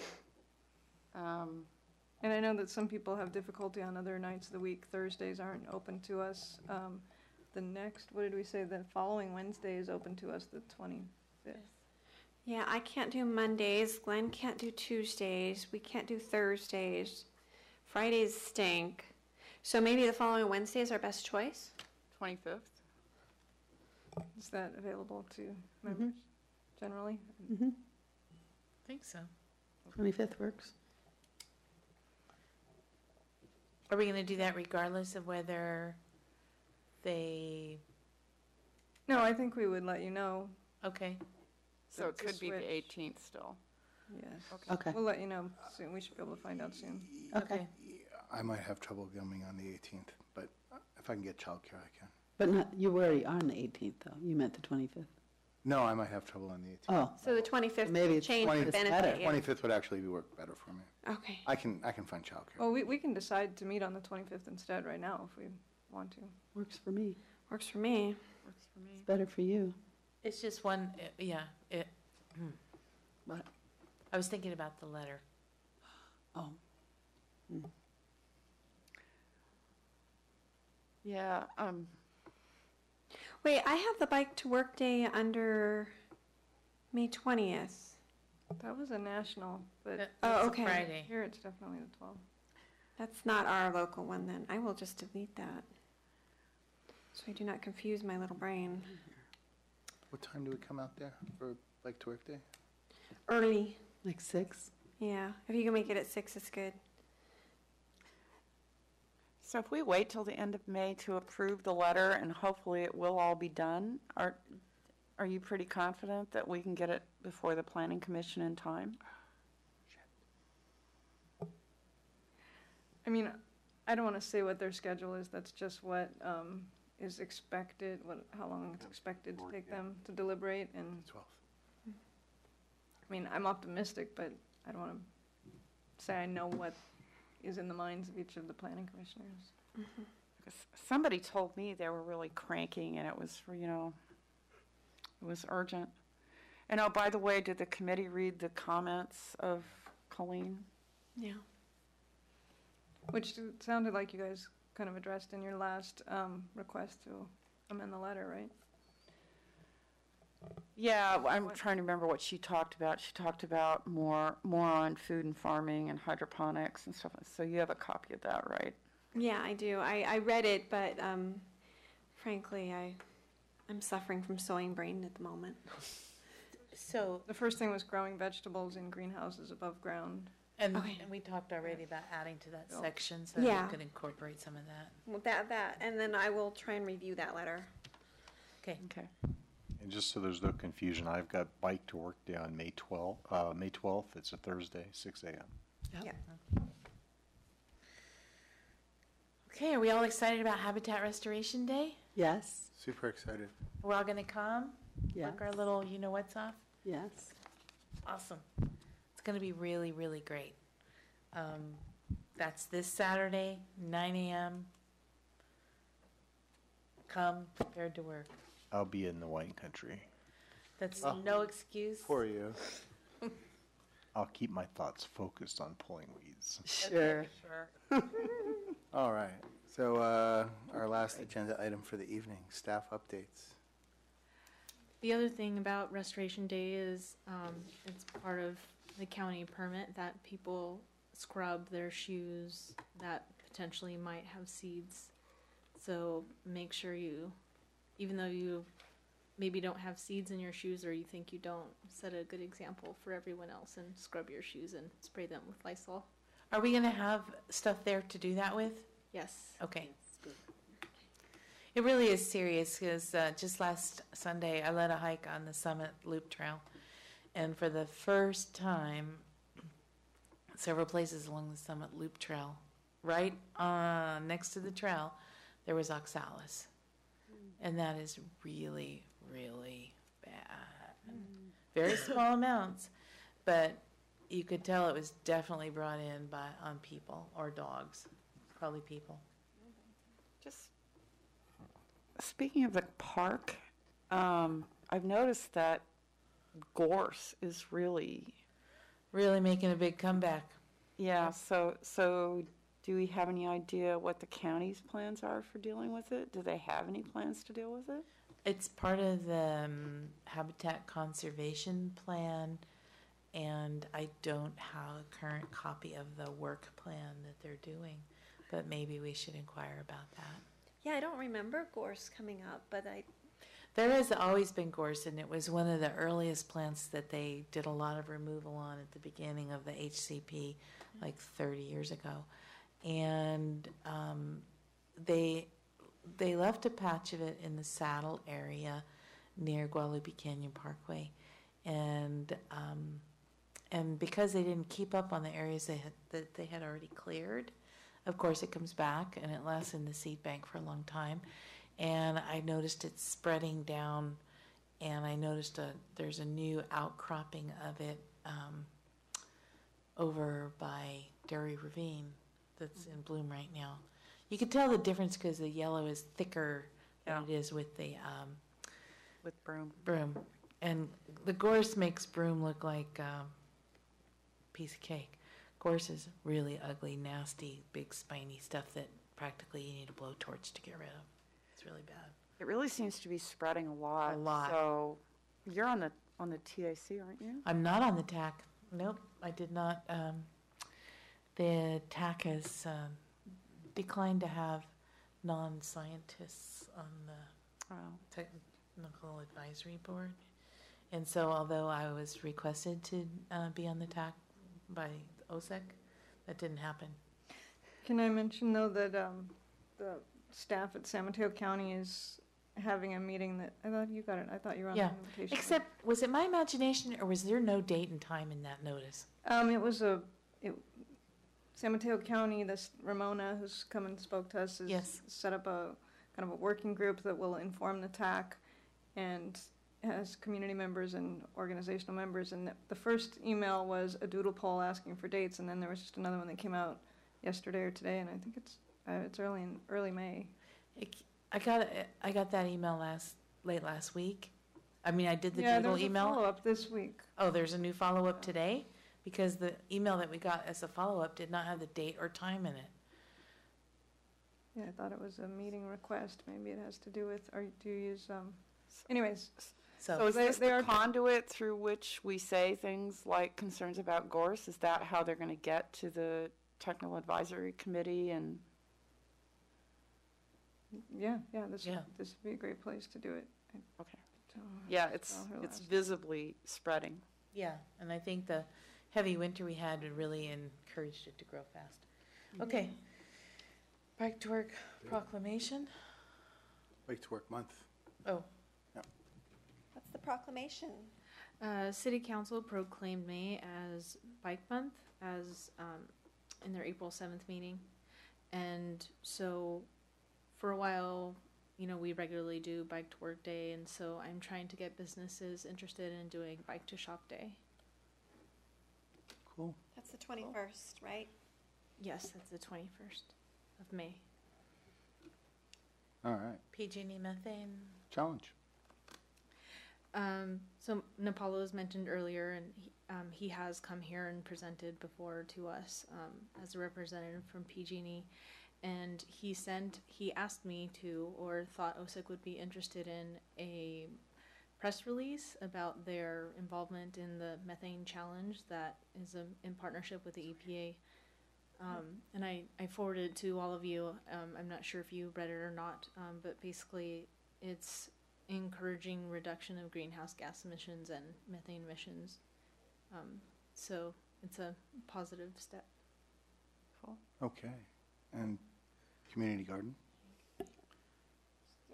Um, And I know that some people have difficulty on other nights of the week. Thursdays aren't open to us. Um, the next, what did we say, the following Wednesday is open to us, the twenty-fifth. Yeah, I can't do Mondays. Glenn can't do Tuesdays. We can't do Thursdays. Fridays stink. So maybe the following Wednesday is our best choice? twenty-fifth? Is that available to members generally? Mm-hmm. I think so. twenty-fifth works. Are we gonna do that regardless of whether they, No, I think we would let you know. okay, So it To could be switch. the eighteenth still. Yes. Okay, We'll let you know soon. We should be able to find out soon. okay. I might have trouble coming on the eighteenth, but if I can get childcare, I can. But not, you were already on the eighteenth, though. You meant the twenty-fifth. No, I might have trouble on the eighteenth. Oh, So the twenty-fifth Maybe it's change twenty- would it's better. benefit you. twenty-fifth would actually work better for me. Okay. I can, I can find childcare. Well, we, we can decide to meet on the twenty-fifth instead right now if we want to. works for me. Works for me. Works for me. It's better for you. it's just one, uh, yeah, it, hmm. What? I was thinking about the letter. Oh, Yeah, um, Wait, I have the bike to work day under May twentieth. That was a national, but That- Oh, that's a okay. Friday. here it's definitely the twelfth. That's not our local one then. I will just delete that. So I do not confuse my little brain. What time do we come out there for Bike to Work Day? Early. like six? Yeah. If you can make it at six, it's good. so if we wait till the end of May to approve the letter and hopefully it will all be done, are, are you pretty confident that we can get it before the planning commission in time? I mean, I don't want to say what their schedule is. That's just what um, is expected, what, how long it's expected to take them to deliberate. And, Twelfth. I mean, I'm optimistic, but I don't want to say I know what is in the minds of each of the planning commissioners. Because somebody told me they were really cranking and it was for, you know, it was urgent. And oh, by the way, did the committee read the comments of Colleen? Yeah. Which it sounded like you guys kind of addressed in your last um, request to amend the letter, right? Yeah, I'm trying to remember what she talked about. She talked about more, more on food and farming and hydroponics and stuff. So you have a copy of that, right? Yeah, I do. I, I read it, but um, frankly, I, I'm suffering from sewing brain at the moment. So, The first thing was growing vegetables in greenhouses above ground. and, Okay. and we talked already about adding to that Oh. section, so that Yeah. we could incorporate some of that. Well, that, that, and then I will try and review that letter. Okay, Okay. And just so there's no confusion, I've got Bike to Work Day on May twelfth, uh, May twelfth, it's a Thursday, six A M. Yeah. okay, are we all excited about Habitat Restoration Day? Yes, Super excited. We're all gonna come, yes, work our little you-know-what's off? yes. Awesome. It's going to be really, really great. Um, that's this Saturday, nine a.m. Come prepared to work. I'll be in the wine country. That's Oh. no excuse. For you. I'll keep my thoughts focused on pulling weeds. Sure. Sure. All right. So uh, our last agenda item for the evening, staff updates. The other thing about Restoration Day is, um, it's part of the county permit that people scrub their shoes that potentially might have seeds. So make sure you, even though you maybe don't have seeds in your shoes or you think you don't, set a good example for everyone else and scrub your shoes and spray them with Lysol. Are we going to have stuff there to do that with? Yes. Okay. It really is serious because uh, just last Sunday I led a hike on the Summit Loop Trail, and for the first time, several places along the Summit Loop Trail, right uh, next to the trail, there was oxalis, and that is really, really bad. Very small amounts, but you could tell it was definitely brought in by on people or dogs, probably people. Just speaking of the park, um, I've noticed that gorse is really, Really making a big comeback. yeah, so, so do we have any idea what the county's plans are for dealing with it? Do they have any plans to deal with it? It's part of the um, Habitat Conservation Plan, and I don't have a current copy of the work plan that they're doing, but maybe we should inquire about that. Yeah, I don't remember gorse coming up, but I, There has always been gorse, and it was one of the earliest plants that they did a lot of removal on at the beginning of the H C P, like thirty years ago. And um, they they left a patch of it in the Saddle area near Guadalupe Canyon Parkway, and um, and because they didn't keep up on the areas they had, that they had already cleared, of course it comes back and it lasts in the seed bank for a long time. And I noticed it spreading down, and I noticed a there's a new outcropping of it um, over by Dairy Ravine that's in bloom right now. You can tell the difference because the yellow is thicker than Yeah. it is with the um, With broom? broom, and the gorse makes broom look like um, a piece of cake. Gorse is really ugly, nasty, big spiny stuff that practically you need a blowtorch to get rid of. It's really bad. It really seems to be spreading a lot. A lot. So you're on the, on the T A C, aren't you? I'm not on the T A C. Nope, I did not. Um, the T A C has um, declined to have non-scientists on the Oh. Technical Advisory Board. And so although I was requested to uh, be on the T A C by O S E C, that didn't happen. Can I mention, though, that um, the staff at San Mateo County is having a meeting that, I thought you got it, I thought you were on the Yeah, invitation. except, was it my imagination, or was there no date and time in that notice? Um, it was a, it, San Mateo County, this Ramona, who's come and spoke to us, has Yes. set up a, kind of a working group that will inform the T A C and has community members and organizational members. And the, the first email was a doodle poll asking for dates, and then there was just another one that came out yesterday or today, and I think it's, uh, it's early in, early May. It, I got I got that email last late last week. I mean, I did the Yeah, doodle there's a email. follow-up this week. Oh, there's a new follow-up today? Because the email that we got as a follow-up did not have the date or time in it. Yeah, I thought it was a meeting request. Maybe it has to do with, or do you use, um, anyways. So So, is they- this they the are- conduit through which we say things like concerns about gorse? Is that how they're going to get to the technical advisory committee? And Yeah, yeah, this, Yeah. this would be a great place to do it. I okay, don't yeah, it's saw her it's last. visibly spreading. yeah, and I think the heavy winter we had really encouraged it to grow fast. Okay. Bike to Work proclamation. Bike to Work Month. Oh, what's the proclamation? Uh, City Council proclaimed May as Bike Month as um, in their April seventh meeting. And so for a while, you know, we regularly do Bike to Work Day. And so I'm trying to get businesses interested in doing Bike to Shop Day. Cool. That's the twenty-first, right? Yes, that's the twenty-first of May. All right. P G and E methane. Challenge. Um, so Napalo was mentioned earlier, and he, um, he has come here and presented before to us um, as a representative from P G and E, and he sent he asked me to, or thought O S I C would be interested in a press release about their involvement in the methane challenge that is a, in partnership with the E P A. Um, and I, I forwarded it to all of you. Um, I'm not sure if you read it or not, um, but basically it's encouraging reduction of greenhouse gas emissions and methane emissions. Um, so it's a positive step. Okay. And community garden.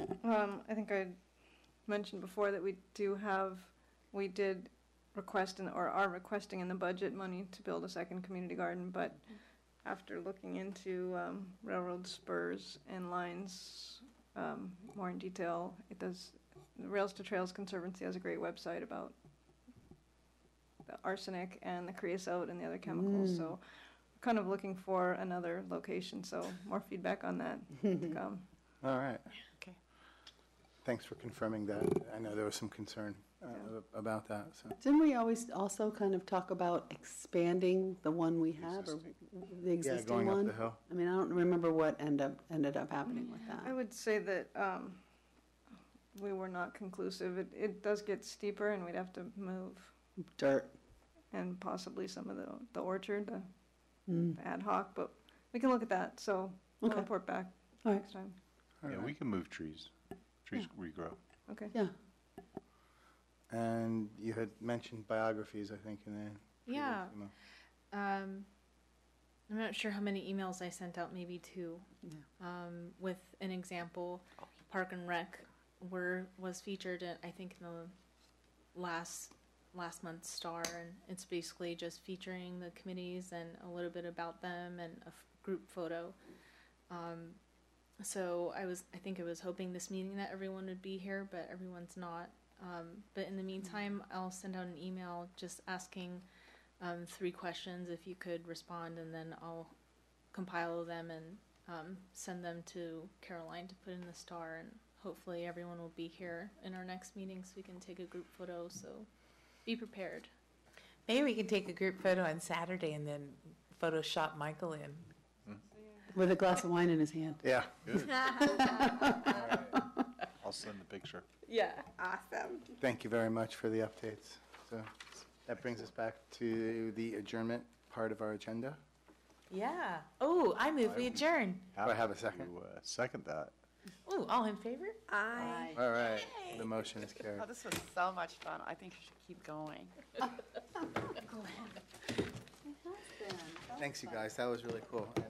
Um, I think I mentioned before that we do have, we did request in, or are requesting in the budget money to build a second community garden, but after looking into um, railroad spurs and lines um, more in detail, it does, the Rails to Trails Conservancy has a great website about the arsenic and the creosote and the other chemicals, so kind of looking for another location, so more feedback on that to come. All right. Okay. Thanks for confirming that. I know there was some concern uh, Yeah. ab- about that, so. Didn't we always also kind of talk about expanding the one we have, or the Yeah, existing going up one? the hill. I mean, I don't remember what ended up, ended up happening with I that. would say that um, we were not conclusive. It, it does get steeper and we'd have to move, Dirt. and possibly some of the, the orchard, the Mm. ad hoc, but we can look at that, so we'll Okay. report back All right. next time. All Yeah, right. we can move trees. Trees regrow. Okay. Yeah. And you had mentioned biographies, I think, in the. previous Yeah. email. Um, I'm not sure how many emails I sent out, maybe two. Yeah. Um, with an example, Park and Rec were, was featured in, I think, in the last, last month's Star, and it's basically just featuring the committees and a little bit about them and a f- group photo. Um, so I was, I think I was hoping this meeting that everyone would be here, but everyone's not. Um, but in the meantime, I'll send out an email just asking um, three questions if you could respond, and then I'll compile them and um, send them to Caroline to put in the Star, and hopefully everyone will be here in our next meeting so we can take a group photo, so be prepared. Maybe we can take a group photo on Saturday and then Photoshop Michael in. With a glass of wine in his hand. Yeah. Good. I'll send the picture. Yeah. Awesome. Thank you very much for the updates. So that brings us back to the adjournment part of our agenda. Yeah. Oh, I move we adjourn. Do I have a second? To, uh, second that. Oh, all in favor? I. All right, the motion is carried. Oh, this was so much fun. I think you should keep going. Thanks, you guys. That was really cool.